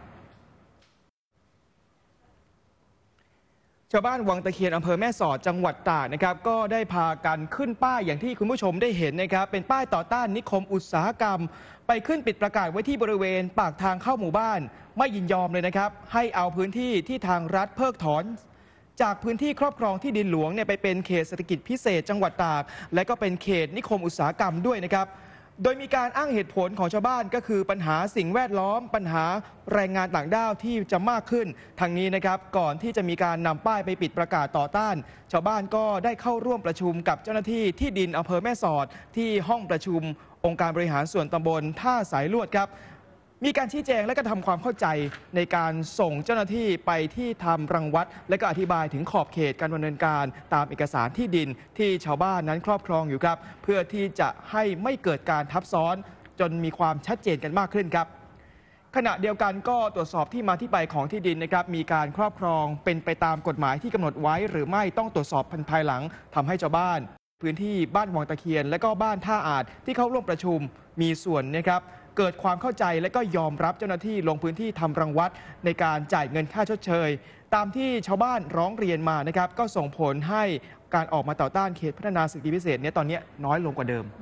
ชาวบ้านวังตะเคียนอำเภอแม่สอดจังหวัดตากนะครับก็ได้พากันขึ้นป้ายอย่างที่คุณผู้ชมได้เห็นนะครับเป็นป้ายต่อต้านนิคมอุตสาหกรรมไปขึ้นปิดประกาศไว้ที่บริเวณปากทางเข้าหมู่บ้านไม่ยินยอมเลยนะครับให้เอาพื้นที่ที่ทางรัฐเพิกถอนจากพื้นที่ครอบครองที่ดินหลวงเนี่ยไปเป็นเขตเศรษฐกิจพิเศษจังหวัดตากและก็เป็นเขตนิคมอุตสาหกรรมด้วยนะครับโดยมีการอ้างเหตุผลของชาวบ้านก็คือปัญหาสิ่งแวดล้อมปัญหาแรงงานต่างด้าวที่จะมากขึ้นทางนี้นะครับก่อนที่จะมีการนำป้ายไปปิดประกาศต่อต้านชาวบ้านก็ได้เข้าร่วมประชุมกับเจ้าหน้าที่ที่ดินอำเภอแม่สอดที่ห้องประชุมองค์การบริหารส่วนตำบลท่าสายลวดครับมีการชี้แจงและก็ทำความเข้าใจในการส่งเจ้าหน้าที่ไปที่ทำรังวัดและก็อธิบายถึงขอบเขตการดำเนินการตามเอกสารที่ดินที่ชาวบ้านนั้นครอบครองอยู่ครับเพื่อที่จะให้ไม่เกิดการทับซ้อนจนมีความชัดเจนกันมากขึ้นครับขณะเดียวกันก็ตรวจสอบที่มาที่ไปของที่ดินนะครับมีการครอบครองเป็นไปตามกฎหมายที่กำหนดไว้หรือไม่ต้องตรวจสอบภายหลังทำให้ชาวบ้านพื้นที่บ้านวังตะเคียนและก็บ้านท่าอาจที่เข้าร่วมประชุมมีส่วนนะครับเกิดความเข้าใจและก็ยอมรับเจ้าหน้าที่ลงพื้นที่ทำรังวัดในการจ่ายเงินค่าชดเชยตามที่ชาวบ้านร้องเรียนมานะครับก็ส่งผลให้การออกมาต่อต้านเขตพัฒนาเศรษฐกิจพิเศษเนี่ยตอนนี้น้อยลงกว่าเดิม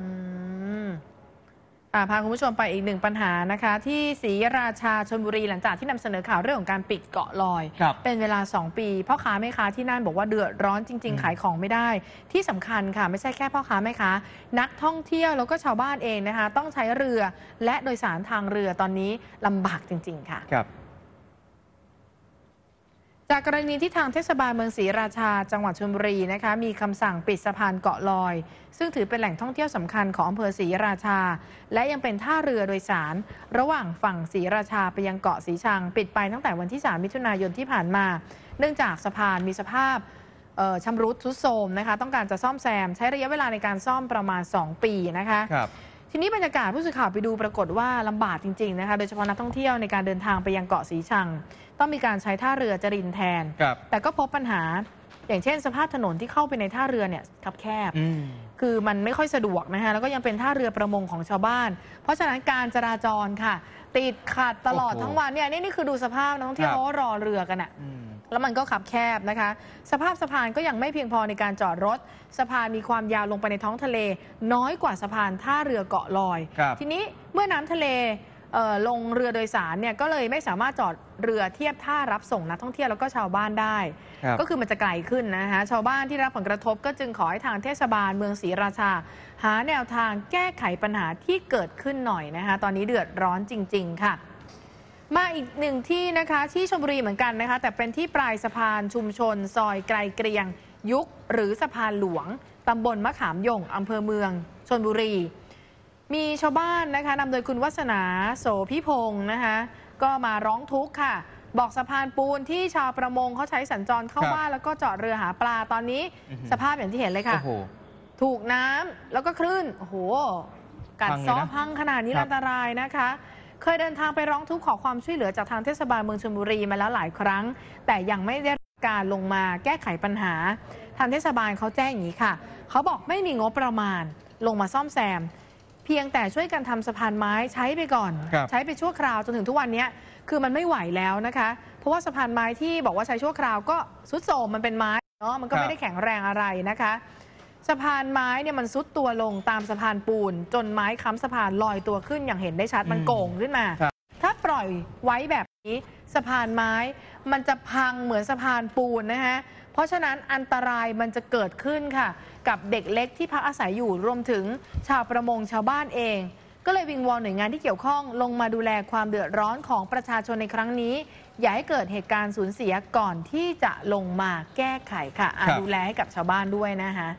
พาคุณผู้ชมไปอีกหนึ่งปัญหานะคะที่ศรีราชาชลบุรีหลังจากที่นำเสนอข่าวเรื่องของการปิดเกาะลอยเป็นเวลาสองปีพ่อค้าแม่ค้าที่นั่นบอกว่าเดือดร้อนจริงๆขายของไม่ได้ที่สำคัญค่ะไม่ใช่แค่พ่อค้าแม่ค้านักท่องเที่ยวแล้วก็ชาวบ้านเองนะคะต้องใช้เรือและโดยสารทางเรือตอนนี้ลำบากจริงๆค่ะจากกรณีที่ทางเทศบาลเมืองศรีราชาจังหวัดชลบุรีนะคะมีคำสั่งปิดสะพานเกาะลอยซึ่งถือเป็นแหล่งท่องเที่ยวสำคัญของอำเภอศรีราชาและยังเป็นท่าเรือโดยสารระหว่างฝั่งศรีราชาไปยังเกาะศรีชังปิดไปตั้งแต่วันที่สามมิถุนายนที่ผ่านมาเนื่องจากสะพานมีสภาพชำรุดทรุดโทรมนะคะต้องการจะซ่อมแซมใช้ระยะเวลาในการซ่อมประมาณสองปีนะคะครับทีนี้บรรยากาศผู้สื่อข่าวไปดูปรากฏว่าลำบากจริงๆนะคะโดยเฉพาะนักท่องเที่ยวในการเดินทางไปยังเกาะศรีชังต้องมีการใช้ท่าเรือจรินแทนแต่ก็พบปัญหาอย่างเช่นสภาพถนนที่เข้าไปในท่าเรือเนี่ยคับแคบคือมันไม่ค่อยสะดวกนะคะแล้วก็ยังเป็นท่าเรือประมงของชาวบ้านเพราะฉะนั้นการจราจรค่ะติดขัดตลอดทั้งวันเนี่ยนี่นี่คือดูสภาพนักท่องเที่ยวเขารอเรือกันอ่ะแล้วมันก็ขับแคบนะคะสภาพสะพานก็ยังไม่เพียงพอในการจอดรถสะพานมีความยาวลงไปในท้องทะเลน้อยกว่าสะพานท่าเรือเกาะลอยทีนี้เมื่อน้ำทะเลลงเรือโดยสารเนี่ยก็เลยไม่สามารถจอดเรือเทียบท่ารับส่งนักท่องเที่ยวแล้วก็ชาวบ้านได้ก็คือมันจะไกลขึ้นนะคะชาวบ้านที่รับผลกระทบก็จึงขอให้ทางเทศบาลเมืองศรีราชาหาแนวทางแก้ไขปัญหาที่เกิดขึ้นหน่อยนะคะตอนนี้เดือดร้อนจริงๆค่ะมาอีกหนึ่งที่นะคะที่ชลบุรีเหมือนกันนะคะแต่เป็นที่ปลายสะพานชุมชนซอยไกลเกรียงยุคหรือสะพานหลวงตำบลมะขามหย่งอำเภอเมืองชลบุรีมีชาวบ้านนะคะนำโดยคุณวัฒนาโสพิพงศ์นะคะก็มาร้องทุกข์ค่ะบอกสะพานปูนที่ชาวประมงเขาใช้สัญจรเข้าบ้านแล้วก็จอดเรือหาปลาตอนนี้สภาพอย่างที่เห็นเลยค่ะถูกน้ำแล้วก็คลื่นโอ้โหกัดซ้อพังขนาดนี้อันตรายนะคะเคยเดินทางไปร้องทุกข์ขอความช่วยเหลือจากทางเทศบาลเมืองชลบุรีมาแล้วหลายครั้งแต่ยังไม่ได้การลงมาแก้ไขปัญหาทางเทศบาลเขาแจ้งอย่างนี้ค่ะเขาบอกไม่มีงบประมาณลงมาซ่อมแซมเพียงแต่ช่วยกันทำสะพานไม้ใช้ไปก่อนใช้ไปชั่วคราวจนถึงทุกวันนี้คือมันไม่ไหวแล้วนะคะเพราะว่าสะพานไม้ที่บอกว่าใช้ชั่วคราวก็ทรุดโทรมมันเป็นไม้เนาะมันก็ไม่ได้แข็งแรงอะไรนะคะสะพานไม้เนี่ยมันซุดตัวลงตามสะพานปูนจนไม้ค้ำสะพานลอยตัวขึ้นอย่างเห็นได้ชัดมันโก่งขึ้นมาถ้าปล่อยไว้แบบนี้สะพานไม้มันจะพังเหมือนสะพานปูนนะคะเพราะฉะนั้นอันตรายมันจะเกิดขึ้นค่ะกับเด็กเล็กที่พักอาศัยอยู่รวมถึงชาวประมงชาวบ้านเองก็เลยวิงวอนหน่วยงานที่เกี่ยวข้องลงมาดูแลความเดือดร้อนของประชาชนในครั้งนี้อย่าให้เกิดเหตุการณ์สูญเสียก่อนที่จะลงมาแก้ไขค่ะดูแลให้กับชาวบ้านด้วยนะคะ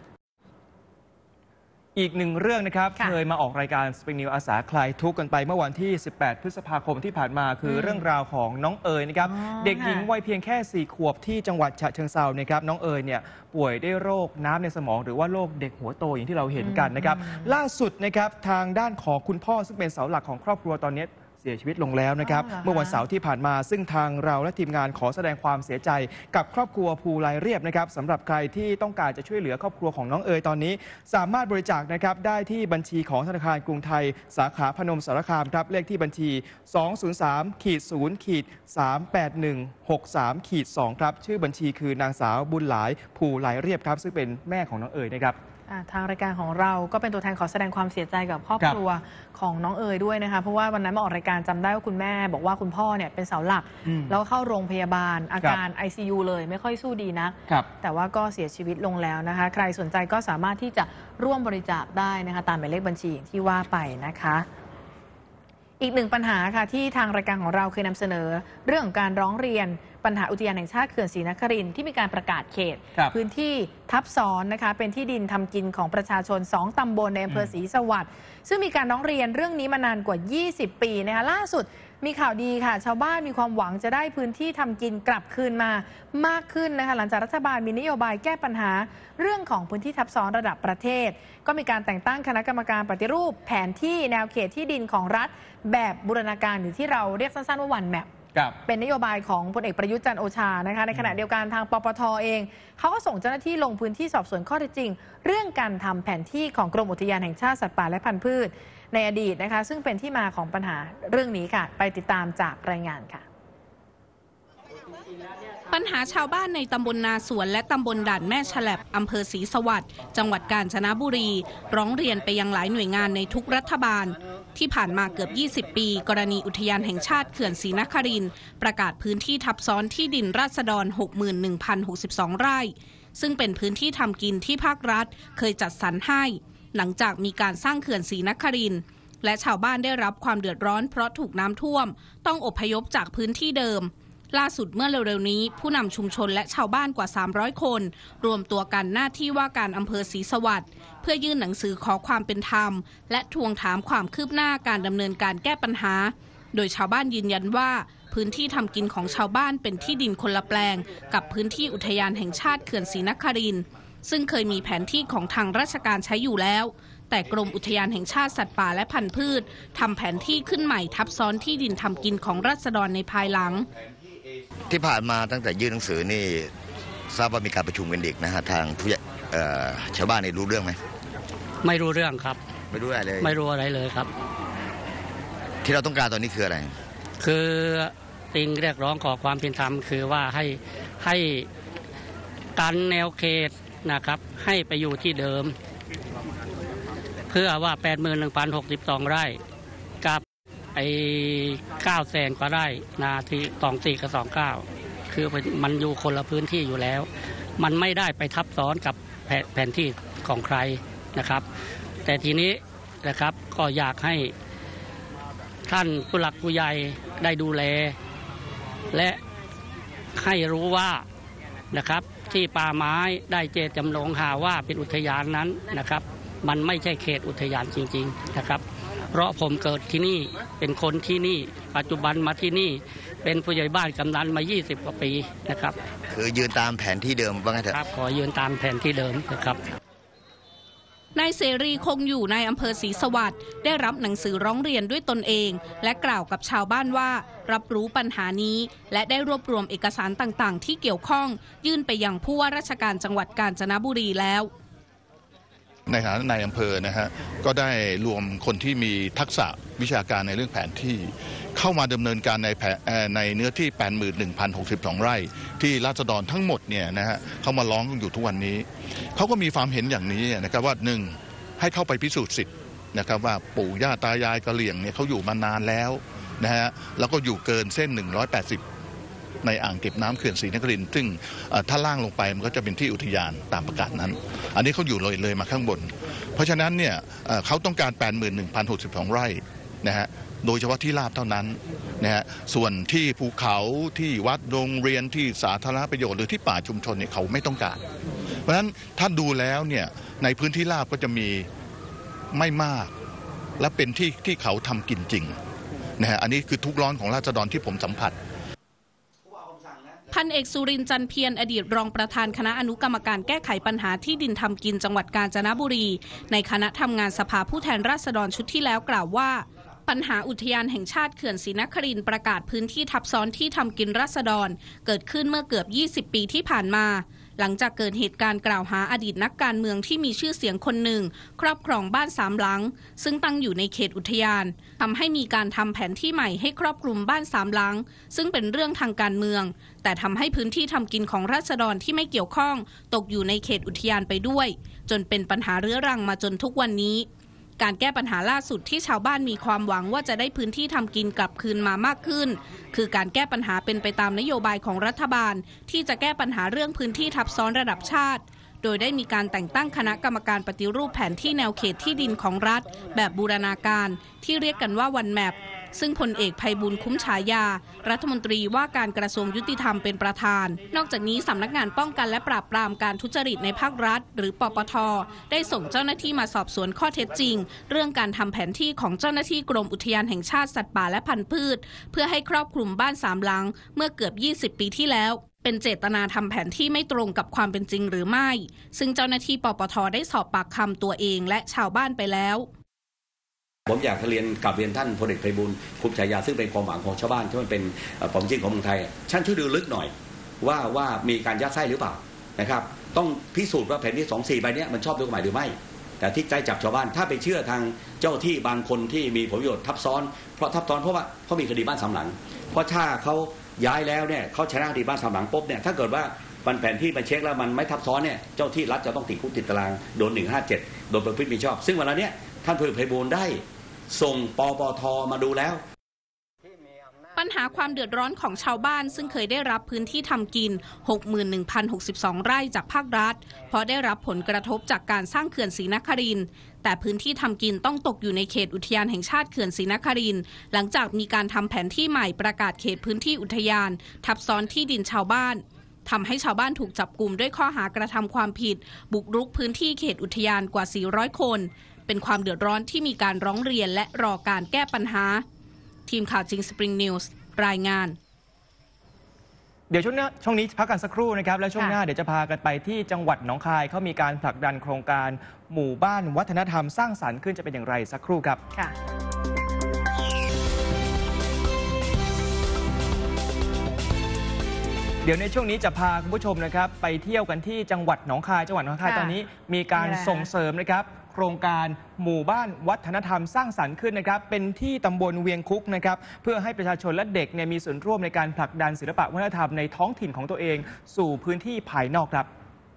อีกหนึ่งเรื่องนะครับเคยมาออกรายการสปริงนิวอาสาคลายทุกข์กันไปเมื่อวันที่สิบแปดพฤษภาคมที่ผ่านมาคือเรื่องราวของน้องเอ๋ยนะครับเด็กหญิงวัยเพียงแค่สี่ขวบที่จังหวัดฉะเชิงเทรานะครับน้องเอ๋ยเนี่ยป่วยด้วยโรคน้ำในสมองหรือว่าโรคเด็กหัวโตอย่างที่เราเห็นกันนะครับล่าสุดนะครับทางด้านของคุณพ่อซึ่งเป็นเสาหลักของครอบครัวตอนนี้เสียชีวิตลงแล้วนะครับเมื่อวันเสาร์ที่ผ่านมาซึ่งทางเราและทีมงานขอแสดงความเสียใจกับครอบครัวภูลายเรียบนะครับสำหรับใครที่ต้องการจะช่วยเหลือครอบครัวของน้องเอ๋ยตอนนี้สามารถบริจาคนะครับได้ที่บัญชีของธนาคารกรุงไทยสาขาพนมสารคามครับเลขที่บัญชี สอง ศูนย์ สาม ศูนย์ สาม แปด หนึ่ง หก สาม สอง ครับชื่อบัญชีคือนางสาวบุญหลายภูลายเรียบครับซึ่งเป็นแม่ของน้องเอ๋ยนะครับทางรายการของเราก็เป็นตัวแทนขอแสดงความเสียใจกับครอบครัวของน้องเอ๋ยด้วยนะคะเพราะว่าวันนั้นมาออกรายการจำได้ว่าคุณแม่บอกว่าคุณพ่อเนี่ยเป็นเสาหลักแล้วเข้าโรงพยาบาลอาการ ไอ ซี ยู เลยไม่ค่อยสู้ดีนะแต่ว่าก็เสียชีวิตลงแล้วนะคะใครสนใจก็สามารถที่จะร่วมบริจาคได้นะคะตามหมายเลขบัญชีที่ว่าไปนะคะอีกหนึ่งปัญหาค่ะที่ทางรายการของเราเคยนำเสนอเรื่องของการร้องเรียนปัญหาอุทยานแห่งชาติเขื่อนศรีนครินทร์ที่มีการประกาศเขตพื้นที่ทับซ้อนนะคะเป็นที่ดินทำกินของประชาชนสองตำบลในอำเภอศรีสวัสดิ์ซึ่งมีการร้องเรียนเรื่องนี้มานานกว่ายี่สิบปีนะคะล่าสุดมีข่าวดีค่ะชาวบ้านมีความหวังจะได้พื้นที่ทำกินกลับคืนมามากขึ้นนะคะหลังจากรัฐบาลมีนโยบายแก้ปัญหาเรื่องของพื้นที่ทับซ้อนระดับประเทศก็มีการแต่งตั้งคณะกรรมการปฏิรูปแผนที่แนวเขตที่ดินของรัฐแบบบูรณาการหรือที่เราเรียกสั้นๆว่าวันแมปเป็นนโยบายของพลเอกประยุทธ์จันทร์โอชานะคะในขณะเดียวกันทางปปท.เองเขาก็ส่งเจ้าหน้าที่ลงพื้นที่สอบสวนข้อเท็จจริงเรื่องการทำแผนที่ของกรมอุทยานแห่งชาติสัตว์ป่าและพันธุ์พืชในอดีตนะคะซึ่งเป็นที่มาของปัญหาเรื่องนี้ค่ะไปติดตามจากรายงานค่ะปัญหาชาวบ้านในตำบลนาสวนและตำบลด่านแม่ฉลับอำเภอศรีสวัสดิ์จังหวัดกาญจนบุรีร้องเรียนไปยังหลายหน่วยงานในทุกรัฐบาลที่ผ่านมาเกือบยี่สิบปีกรณีอุทยานแห่งชาติเขื่อนศรีนครินทร์ประกาศพื้นที่ทับซ้อนที่ดินราษฎร หกหมื่นหนึ่งพันหกสิบสอง ไร่ซึ่งเป็นพื้นที่ทำกินที่ภาครัฐเคยจัดสรรให้หลังจากมีการสร้างเขื่อนศรีนครินทร์และชาวบ้านได้รับความเดือดร้อนเพราะถูกน้ำท่วมต้องอพยพจากพื้นที่เดิมล่าสุดเมื่อเร็วๆนี้ผู้นำชุมชนและชาวบ้านกว่าสามร้อยคนรวมตัวกันหน้าที่ว่าการอำเภอศรีสวัสดิ์เพื่อยื่นหนังสือขอความเป็นธรรมและทวงถามความคืบหน้าการดำเนินการแก้ปัญหาโดยชาวบ้านยืนยันว่าพื้นที่ทำกินของชาวบ้านเป็นที่ดินคนละแปลงกับพื้นที่อุทยานแห่งชาติเขื่อนศรีนครินทร์ซึ่งเคยมีแผนที่ของทางราชการใช้อยู่แล้วแต่กรมอุทยานแห่งชาติสัตว์ป่าและพันธุ์พืชทำแผนที่ขึ้นใหม่ทับซ้อนที่ดินทำกินของราษฎรในภายหลังที่ผ่านมาตั้งแต่ยื่นหนังสือนี่ทราบว่ามีการประชุมกันอีกนะฮะทางผู้ชาวบ้านนี่รู้เรื่องไหมไม่รู้เรื่องครับไม่รู้อะไรเลยไม่รู้อะไรเลยครับที่เราต้องการตอนนี้คืออะไรคือติงเรียกร้องขอความเป็นธรรมคือว่าให้ให้กันแนวเขตนะครับให้ไปอยู่ที่เดิมเพื่อว่า แปดหมื่นหนึ่งพันหกสิบสอง ไร่กับไอ้เก้าแสนกว่าไร่นาที่สองสี่กับสองเก้าคือมันอยู่คนละพื้นที่อยู่แล้วมันไม่ได้ไปทับซ้อนกับแผนที่ของใครนะครับแต่ทีนี้นะครับก็อยากให้ท่านผู้หลักผู้ใหญ่ได้ดูแลและให้รู้ว่านะครับที่ป่าไม้ได้เจตจำนงหาว่าเป็นอุทยานนั้นนะครับมันไม่ใช่เขตอุทยานจริงๆนะครับเพราะผมเกิดที่นี่เป็นคนที่นี่ปัจจุบันมาที่นี่เป็นผู้ใหญ่บ้านกำนันมายี่สิบกว่าปีนะครับคือยืนตามแผนที่เดิมว่าไงเถอะครับขอยืนตามแผนที่เดิมนะครับนายเสรีคงอยู่ในอำเภอศรีสวัสดิ์ได้รับหนังสือร้องเรียนด้วยตนเองและกล่าวกับชาวบ้านว่ารับรู้ปัญหานี้และได้รวบรวมเอกสารต่างๆที่เกี่ยวข้องยื่นไปยังผู้ว่าราชการจังหวัดกาญจนบุรีแล้วในฐานะนายอำเภอนะฮะก็ได้รวมคนที่มีทักษะวิชาการในเรื่องแผนที่เข้ามาดำเนินการในในเนื้อที่ แปดหมื่นหนึ่งพันหกสิบสอง ไร่ที่ราษฎรทั้งหมดเนี่ยนะฮะเขามาร้องอยู่ทุกวันนี้เขาก็มีความเห็นอย่างนี้นะครับว่าหนึ่งให้เข้าไปพิสูจน์สิทธิ์นะครับว่าปู่ย่าตายายกะเหรี่ยงเนี่ยเขาอยู่มานานแล้วนะฮะแล้วก็อยู่เกินเส้นหนึ่งร้อยแปดสิบในอ่างเก็บน้ำเขื่อนศรีนครินทร์ซึ่งถ้าล่างลงไปมันก็จะเป็นที่อุทยานตามประกาศนั้นอันนี้เขาอยู่เลยเลยมาข้างบนเพราะฉะนั้นเนี่ยเขาต้องการ แปดหมื่นหนึ่งพันหกสิบสอง ไร่นะฮะโดยเฉพาะที่ราบเท่านั้นนะฮะส่วนที่ภูเขาที่วัดโรงเรียนที่สาธารณประโยชน์หรือที่ป่าชุมชนเนี่ยเขาไม่ต้องการเพราะฉะนั้นถ้าดูแล้วเนี่ยในพื้นที่ราบก็จะมีไม่มากและเป็นที่ที่เขาทำกินจริงนะฮะอันนี้คือทุกร้อนของราษฎรที่ผมสัมผัสพันเอกสุรินทร์จันเพียรอดีตรองประธานคณะอนุกรรมการแก้ไขปัญหาที่ดินทำกินจังหวัดกาญจนบุรีในคณะทำงานสภาผู้แทนราษฎรชุดที่แล้วกล่าวว่าปัญหาอุทยานแห่งชาติเขื่อนศรีนครินทร์ประกาศพื้นที่ทับซ้อนที่ทำกินราษฎรเกิดขึ้นเมื่อเกือบยี่สิบปีที่ผ่านมาหลังจากเกิดเหตุการณ์กล่าวหาอดีตนักการเมืองที่มีชื่อเสียงคนหนึ่งครอบครองบ้านสามหลังซึ่งตั้งอยู่ในเขตอุทยานทำให้มีการทำแผนที่ใหม่ให้ครอบคลุมบ้านสามหลังซึ่งเป็นเรื่องทางการเมืองแต่ทำให้พื้นที่ทำกินของราษฎรที่ไม่เกี่ยวข้องตกอยู่ในเขตอุทยานไปด้วยจนเป็นปัญหาเรื้อรังมาจนทุกวันนี้การแก้ปัญหาล่าสุดที่ชาวบ้านมีความหวังว่าจะได้พื้นที่ทำกินกลับคืนมามากขึ้นคือการแก้ปัญหาเป็นไปตามนโยบายของรัฐบาลที่จะแก้ปัญหาเรื่องพื้นที่ทับซ้อนระดับชาติโดยได้มีการแต่งตั้งคณะกรรมการปฏิรูปแผนที่แนวเขตที่ดินของรัฐแบบบูรณาการที่เรียกกันว่าวันแมปซึ่งพลเอกไพบูลย์คุ้มฉายารัฐมนตรีว่าการกระทรวงยุติธรรมเป็นประธานนอกจากนี้สำนักงานป้องกันและปราบปรามการทุจริตในภาครัฐหรือปปท.ได้ส่งเจ้าหน้าที่มาสอบสวนข้อเท็จจริงเรื่องการทำแผนที่ของเจ้าหน้าที่กรมอุทยานแห่งชาติสัตว์ป่าและพันธุ์พืชเพื่อให้ครอบคลุมบ้านสามหลังเมื่อเกือบยี่สิบปีที่แล้วเป็นเจตนาทำแผนที่ไม่ตรงกับความเป็นจริงหรือไม่ซึ่งเจ้าหน้าที่ปปท.ได้สอบปากคำตัวเองและชาวบ้านไปแล้วผมอยากเรียนกับเรียนท่านพลเอกไพบูลย์คุ้มฉายาซึ่งเป็นความหวังของชาวบ้านที่มันเป็นความจริงของเมืองไทยท่านช่วยดูลึกหน่อยว่าว่ามีการยัดไส้หรือเปล่านะครับต้องพิสูจน์ว่าแผนที่สองสี่ใบนี้มันชอบด้วยกฎหมายหรือไม่แต่ที่ใจจับชาวบ้านถ้าไปเชื่อทางเจ้าที่บางคนที่มีผลประโยชน์ทับซ้อนเพราะทับซ้อนเพราะว่าเขามีคดีบ้านสามหลังเพราะถ้าเขาย้ายแล้วเนี่ยเขาชนะคดีบ้านสามหลังปุ๊บเนี่ยถ้าเกิดว่ามันแผนที่มันเช็คแล้วมันไม่ทับซ้อนเนี่ยเจ้าที่รัฐจะต้องติดคุกติดตารางโดนหนึ่งห้าเจ็ดโดนประพฤติมิชอบซึ่งวันนี้ท่านพลเอกไพบูลย์ได้ส่งปปท.มาดูแล้วปัญหาความเดือดร้อนของชาวบ้านซึ่งเคยได้รับพื้นที่ทำกิน หกหมื่นหนึ่งพันหกสิบสอง ไร่จากภาครัฐเพราะได้รับผลกระทบจากการสร้างเขื่อนศรีนครินทร์แต่พื้นที่ทำกินต้องตกอยู่ในเขตอุทยานแห่งชาติเขื่อนศรีนครินทร์หลังจากมีการทำแผนที่ใหม่ประกาศเขตพื้นที่อุทยานทับซ้อนที่ดินชาวบ้านทำให้ชาวบ้านถูกจับกุมด้วยข้อหากระทำความผิดบุกรุกพื้นที่เขตอุทยานกว่าสี่ร้อยคนเป็นความเดือดร้อนที่มีการร้องเรียนและรอการแก้ปัญหาทีมข่าวจริงสปริงนิวส์รายงานเดี๋ยวช่วงนี้ช่วงนี้พักกันสักครู่นะครับและช่วงหน้าเดี๋ยวจะพากันไปที่จังหวัดหนองคายเขามีการผลักดันโครงการหมู่บ้านวัฒนธรรมสร้างสรรค์ขึ้นจะเป็นอย่างไรสักครู่ครับค่ะเดี๋ยวในช่วงนี้จะพาคุณผู้ชมนะครับไปเที่ยวกันที่จังหวัดหนองคายจังหวัดหนองคายตอนนี้มีการส่งเสริมนะครับโครงการหมู่บ้านวัฒนธรรมสร้างสรรค์ขึ้นนะครับเป็นที่ตำบลเวียงคุกนะครับเพื่อให้ประชาชนและเด็กเนี่ยมีส่วนร่วมในการผลักดันศิลปะวัฒนธรรมในท้องถิ่นของตัวเองสู่พื้นที่ภายนอกครับ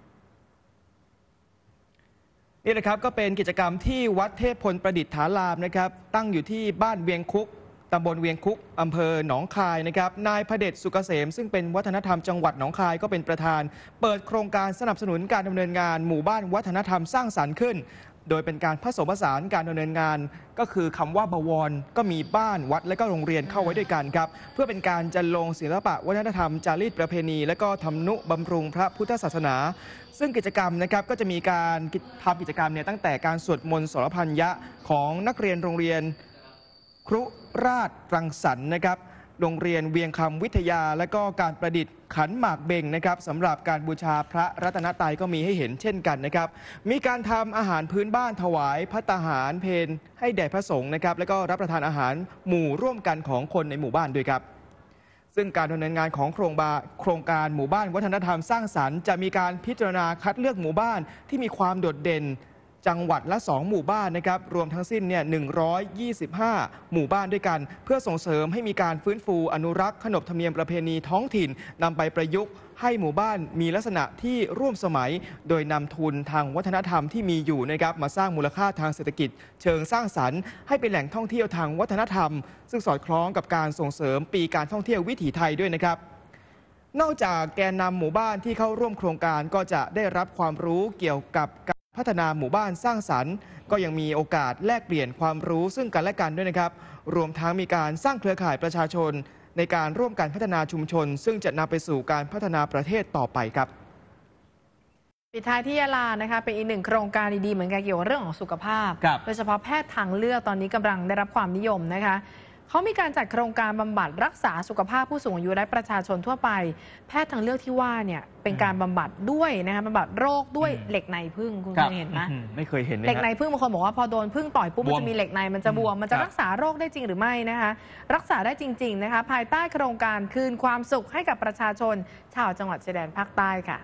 นี่นะครับก็เป็นกิจกรรมที่วัดเทพพลประดิษฐารามนะครับตั้งอยู่ที่บ้านเวียงคุกตำบลเวียงคุกอำเภอหนองคายนะครับนายพเดชสุกเกษมซึ่งเป็นวัฒนธรรมจังหวัดหนองคายก็เป็นประธานเปิดโครงการสนับสนุนการดำเนินงานหมู่บ้านวัฒนธรรมสร้างสรรค์ขึ้นโดยเป็นการผสมผสานการดำเนินงานก็คือคำว่าบวรก็มีบ้านวัดและก็โรงเรียนเข้าไว้ด้วยกันครับเพื่อเป็นการจันลงศิลปะวัฒนธรรมจารีตประเพณีและก็ทำนุบำรุงพระพุทธศาสนาซึ่งกิจกรรมนะครับก็จะมีการทำกิจกรรมเนี่ยตั้งแต่การสวดมนต์สรพัญญะของนักเรียนโรงเรียนครุราชรังสรรค์นะครับโรงเรียนเวียงคำวิทยาและก็การประดิษฐ์ขันหมากเบงนะครับสำหรับการบูชาพระรัตนตรัยก็มีให้เห็นเช่นกันนะครับมีการทำอาหารพื้นบ้านถวายภัตตาหารเพลให้แด่พระสงฆ์นะครับแล้วก็รับประทานอาหารหมู่ร่วมกันของคนในหมู่บ้านด้วยครับซึ่งการดำเนินงานของโครงบาโครงการหมู่บ้านวัฒนธรรมสร้างสรรค์จะมีการพิจารณาคัดเลือกหมู่บ้านที่มีความโดดเด่นจังหวัดละสองหมู่บ้านนะครับรวมทั้งสิ้นเนี่ยหนึ่งร้อยยี่สิบห้าหมู่บ้านด้วยกันเพื่อส่งเสริมให้มีการฟื้นฟูอนุรักษ์ขนบธรรมเนียมประเพณีท้องถิ่นนำไปประยุกต์ให้หมู่บ้านมีลักษณะที่ร่วมสมัยโดยนำทุนทางวัฒนธรรมที่มีอยู่นะครับมาสร้างมูลค่าทางเศรษฐกิจเชิงสร้างสรรค์ให้เป็นแหล่งท่องเที่ยวทางวัฒนธรรมซึ่งสอดคล้องกับการส่งเสริมปีการท่องเที่ยววิถีไทยด้วยนะครับนอกจากแกนนำหมู่บ้านที่เข้าร่วมโครงการก็จะได้รับความรู้เกี่ยวกับพัฒนาหมู่บ้านสร้างสรรค์ก็ยังมีโอกาสแลกเปลี่ยนความรู้ซึ่งกันและกันด้วยนะครับรวมทั้งมีการสร้างเครือข่ายประชาชนในการร่วมกันพัฒนาชุมชนซึ่งจะนำไปสู่การพัฒนาประเทศต่อไปครับปิดท้ายที่ยะลานะคะเป็นอีกหนึ่งโครงการดีๆเหมือนกันเกี่ยวกับเรื่องของสุขภาพโดยเฉพาะแพทย์ทางเลือกตอนนี้กำลังได้รับความนิยมนะคะเขามีการจัดโครงการบำบัดรักษาสุขภาพผู้สูงอายุและประชาชนทั่วไปแพทย์ทางเลือกที่ว่าเนี่ยเป็นการบำบัดด้วยนะคะบำบัดโรคด้วยเหล็กในผึ้งคุณเคยเห็นไหมไม่เคยเห็นเหล็กในผึ้งบางคนบอกว่าพอโดนผึ้งต่อยปุ๊บมันจะมีเหล็กในมันจะบวมมันจะรักษาโรคได้จริงหรือไม่นะคะรักษาได้จริงๆนะคะภายใต้โครงการคืนความสุขให้กับประชาชนชาวจังหวัดชายแดนภาคใต้ค่ะ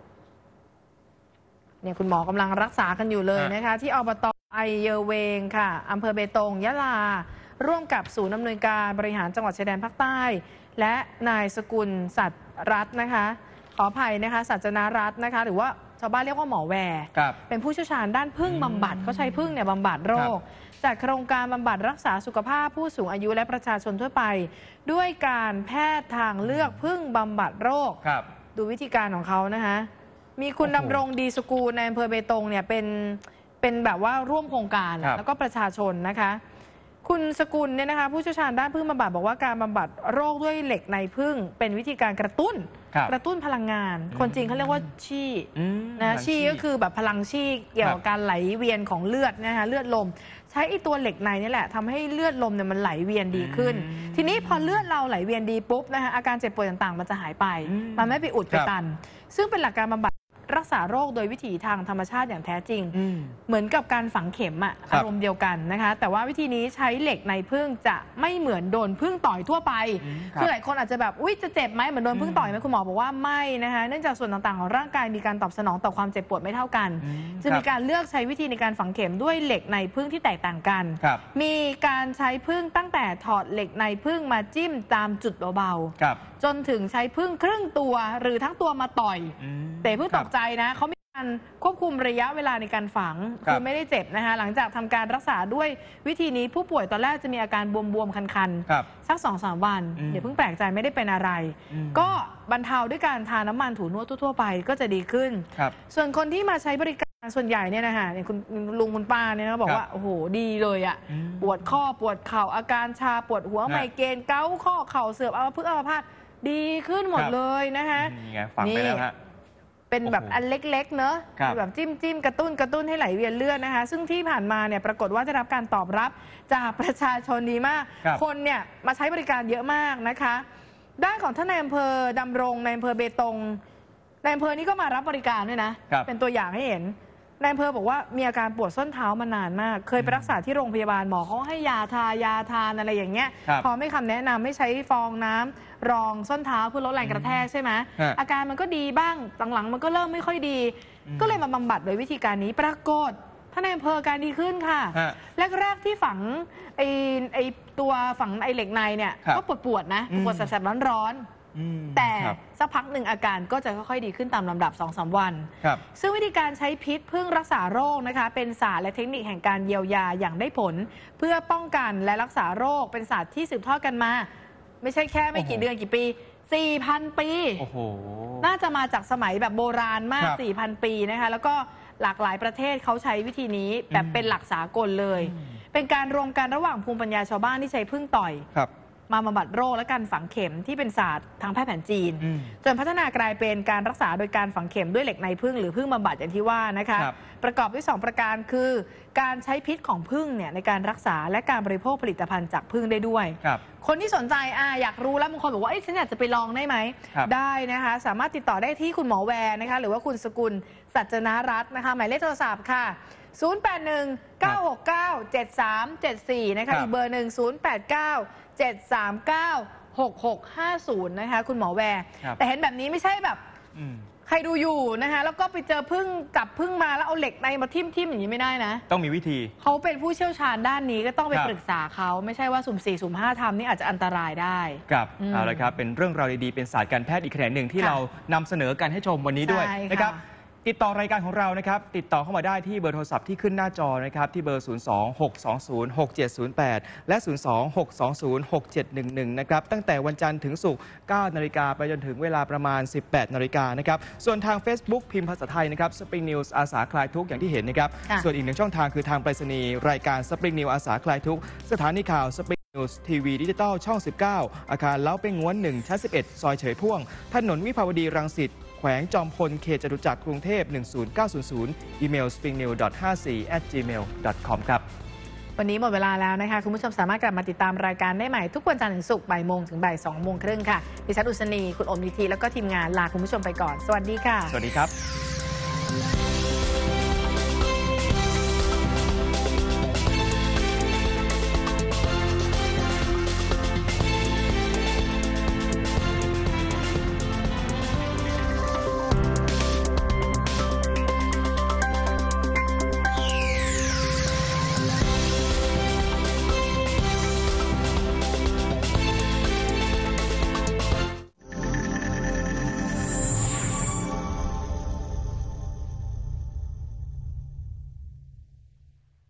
เนี่ยคุณหมอกำลังรักษากันอยู่เลยนะคะที่อบต.ไอเยอเวงค่ะอำเภอเบตงยะลาร่วมกับศูนย์อำนวยการบริหารจังหวัดชายแดนภาคใต้และนายสกุลสัตย์รัตน์นะคะขออภัยนะคะสัจนารัตน์นะคะหรือว่าชาวบ้านเรียกว่าหมอแวร์เป็นผู้เชี่ยวชาญด้านผึ้งบำบัดเขาใช้ผึ้งเนี่ยบำบัดโรคจัดโครงการบำบัดรักษาสุขภาพผู้สูงอายุและประชาชนทั่วไปด้วยการแพทย์ทางเลือกผึ้งบำบัดโรคดูวิธีการของเขานะคะมีคุณดำรงดีสกูลในอำเภอเบตงเนี่ยเป็นเป็นแบบว่าร่วมโครงการแล้วก็ประชาชนนะคะคุณสกุลเนี่ยนะคะผู้เชี่ยวชาญด้านผึ้งบำบัดบอกว่าการบำบัดโรคด้วยเหล็กในผึ้งเป็นวิธีการกระตุ้นกระตุ้นพลังงานคนจริงเขาเรียกว่าชี่นะชี่ก็คือแบบพลังชี่เกี่ยวกับการไหลเวียนของเลือดนะคะเลือดลมใช้ไอ้ตัวเหล็กในนี่แหละทำให้เลือดลมเนี่ยมันไหลเวียนดีขึ้นทีนี้พอเลือดเราไหลเวียนดีปุ๊บนะคะอาการเจ็บป่วยต่างๆมันจะหายไปมันไม่ไปอุดไปตันซึ่งเป็นหลักการบำบัดรักษาโรคโดยวิถีทางธรรมชาติอย่างแท้จริงเหมือนกับการฝังเข็มอะอารมณ์เดียวกันนะคะแต่ว่าวิธีนี้ใช้เหล็กในผึ้งจะไม่เหมือนโดนผึ้งต่อยทั่วไปคือหลายคนอาจจะแบบอุ๊ยจะเจ็บไหมเหมือนโดนผึ้งต่อยไหมคุณหมอบอกว่าไม่นะคะเนื่องจากส่วนต่างๆของร่างกายมีการตอบสนองต่อความเจ็บปวดไม่เท่ากันจะมีการเลือกใช้วิธีในการฝังเข็มด้วยเหล็กในผึ้งที่แตกต่างกันมีการใช้ผึ้งตั้งแต่ถอดเหล็กในผึ้งมาจิ้มตามจุดเบาๆจนถึงใช้ผึ้งครึ่งตัวหรือทั้งตัวมาต่อยแต่เพิ่งตกใจนะเขาการควบคุมระยะเวลาในการฝังคือไม่ได้เจ็บนะคะหลังจากทำการรักษาด้วยวิธีนี้ผู้ป่วยตอนแรกจะมีอาการบวมๆคันๆสัก สองถึงสาม วันอย่าเพิ่งแปลกใจไม่ได้เป็นอะไรก็บรรเทาด้วยการทาน้ำมันถูนวดทั่วๆไปก็จะดีขึ้นส่วนคนที่มาใช้บริการส่วนใหญ่เนี่ยนะคะอย่างคุณลุงคุณป้าเนี่ยนะบอกว่าโอ้โหดีเลยอะปวดข้อปวดเข่าอาการชาปวดหัวไมเกรนเกาข้อเข่าเสื่อมอัมพฤกษ์อัมพาตดีขึ้นหมดเลยนะคะนี่ไงฝังไปแล้วฮะเป็นแบบอันเล็กๆเนอะแบบจิ้มจิ้มกระตุ้นกระตุ้นให้ไหลเวียนเลือดนะคะซึ่งที่ผ่านมาเนี่ยปรากฏว่าได้รับการตอบรับจากประชาชนดีมากคนเนี่ยมาใช้บริการเยอะมากนะคะด้านของท่านนายอำเภอดำรงในอำเภอเบตงในอำเภอนี้ก็มารับบริการด้วยนะเป็นตัวอย่างให้เห็นนายอำเภอบอกว่ามีอาการปวดส้นเท้ามานานมากเคยไปรักษาที่โรงพยาบาลหมอเขาให้ยาทายาทานอะไรอย่างเงี้ยพอไม่คำแนะนำไม่ใช้ฟองน้ำรองส้นเท้าเพื่อลดแรงกระแทกใช่ไหมอาการมันก็ดีบ้างหลังๆมันก็เริ่มไม่ค่อยดีก็เลยมาบำบัดโดยวิธีการนี้ปรากฏท่านนายอำเภอการดีขึ้นค่ะแรกๆที่ฝังไอ้ไอ้ตัวฝังไอ้เหล็กในเนี่ยก็ปวดๆนะปวดแสบๆร้อนๆแต่สักพักหนึ่งอาการก็จะค่อยๆดีขึ้นตามลำดับ สองถึงสาม วันซึ่งวิธีการใช้พิษพึ่งรักษาโรคนะคะเป็นศาสตร์และเทคนิคแห่งการเยียวยาอย่างได้ผลเพื่อป้องกันและรักษาโรคเป็นศาสตร์ที่สืบทอดกันมาไม่ใช่แค่ไม่กี่เดือนกี่ปี สี่พัน ปีโอ้โหน่าจะมาจากสมัยแบบโบราณมาก สี่พัน ปีนะคะแล้วก็หลากหลายประเทศเขาใช้วิธีนี้แบบเป็นหลักสากลเลยเป็นการรวมกันระหว่างภูมิปัญญาชาวบ้านที่ใช้พึ่งต่อยมาบำบัดโรคและการฝังเข็มที่เป็นศาสตร์ทางแพทย์แผนจีนจนพัฒนากลายเป็นการรักษาโดยการฝังเข็มด้วยเหล็กในผึ้งหรือผึ้งบำบัดอย่างที่ว่านะคะประกอบด้วยสองประการคือการใช้พิษของผึ้งเนี่ยในการรักษาและการบริโภคผลิตภัณฑ์จากผึ้งได้ด้วยคนที่สนใจอ่ะอยากรู้แล้วบางคนบอกว่าฉันอยากจะไปลองได้ไหมได้นะคะสามารถติดต่อได้ที่คุณหมอแวร์นะคะหรือว่าคุณสกุลสัจนารัตน์นะคะหมายเลขโทรศัพท์ค่ะศูนย์ แปด หนึ่ง เก้า หก เก้า เจ็ด สาม เจ็ด สี่นะคะอีกเบอร์หนึ่งศูนย์ แปด เก้า เจ็ด สาม เก้า หก หก ห้า ศูนย์นะคะคุณหมอแวร์แต่เห็นแบบนี้ไม่ใช่แบบใครดูอยู่นะคะแล้วก็ไปเจอพึ่งกับพึ่งมาแล้วเอาเหล็กในมาทิ่มทิ่มอย่างนี้ไม่ได้นะต้องมีวิธีเขาเป็นผู้เชี่ยวชาญด้านนี้ก็ต้องไปปรึกษาเขาไม่ใช่ว่าสุ่มสี่สุ่มห้าทำนี่อาจจะอันตรายได้ครับเอาละครับเป็นเรื่องราวดีๆเป็นศาสตร์การแพทย์อีกแขนงหนึ่งที่เรานำเสนอกันให้ชมวันนี้ด้วยนะครับติดต่อรายการของเรานะครับติดต่อเข้ามาได้ที่เบอร์โทรศัพท์ที่ขึ้นหน้าจอนะครับที่เบอร์ ศูนย์ สอง หก สอง ศูนย์ หก เจ็ด ศูนย์ แปด และ ศูนย์ สอง หก สอง ศูนย์ หก เจ็ด หนึ่ง หนึ่ง นะครับตั้งแต่วันจันทร์ถึงศุกร์ เก้า นาฬิกาไปจนถึงเวลาประมาณ สิบแปด นาฬิกานะครับส่วนทาง Facebook พิมพ์ภาษาไทยนะครับ Spring News อาสาคลายทุกข์อย่างที่เห็นนะครับส่วนอีกหนึ่งช่องทางคือทางไปรษณีย์รายการ Spring News อาสาคลายทุกข์สถานีข่าว Spring News ทีวีดิจิตอลช่อง สิบเก้า อาคารเล้าเป้งง้วนหนึ่งชั้นสิบเอ็ดซอยเฉยพ่วงถนนวิภาวดีรังสิตแขวงจอมพลเขตจตุจักรกรุงเทพหนึ่งศูนย์เก้าศูนย์ศูนย์อีเมล สปริงนิวส์ ดอท ห้าสี่ แอท จีเมล ดอท คอม ครับวันนี้หมดเวลาแล้วนะคะคุณผู้ชมสามารถกลับมาติดตามรายการได้ใหม่ทุกวันจันทร์ถึงศุกร์บ่ายโมงถึงบ่ายสองโมงครึ่งค่ะดิฉันอุศนีคุณอมนิธิแล้วก็ทีมงานลาคุณผู้ชมไปก่อนสวัสดีค่ะสวัสดีครับ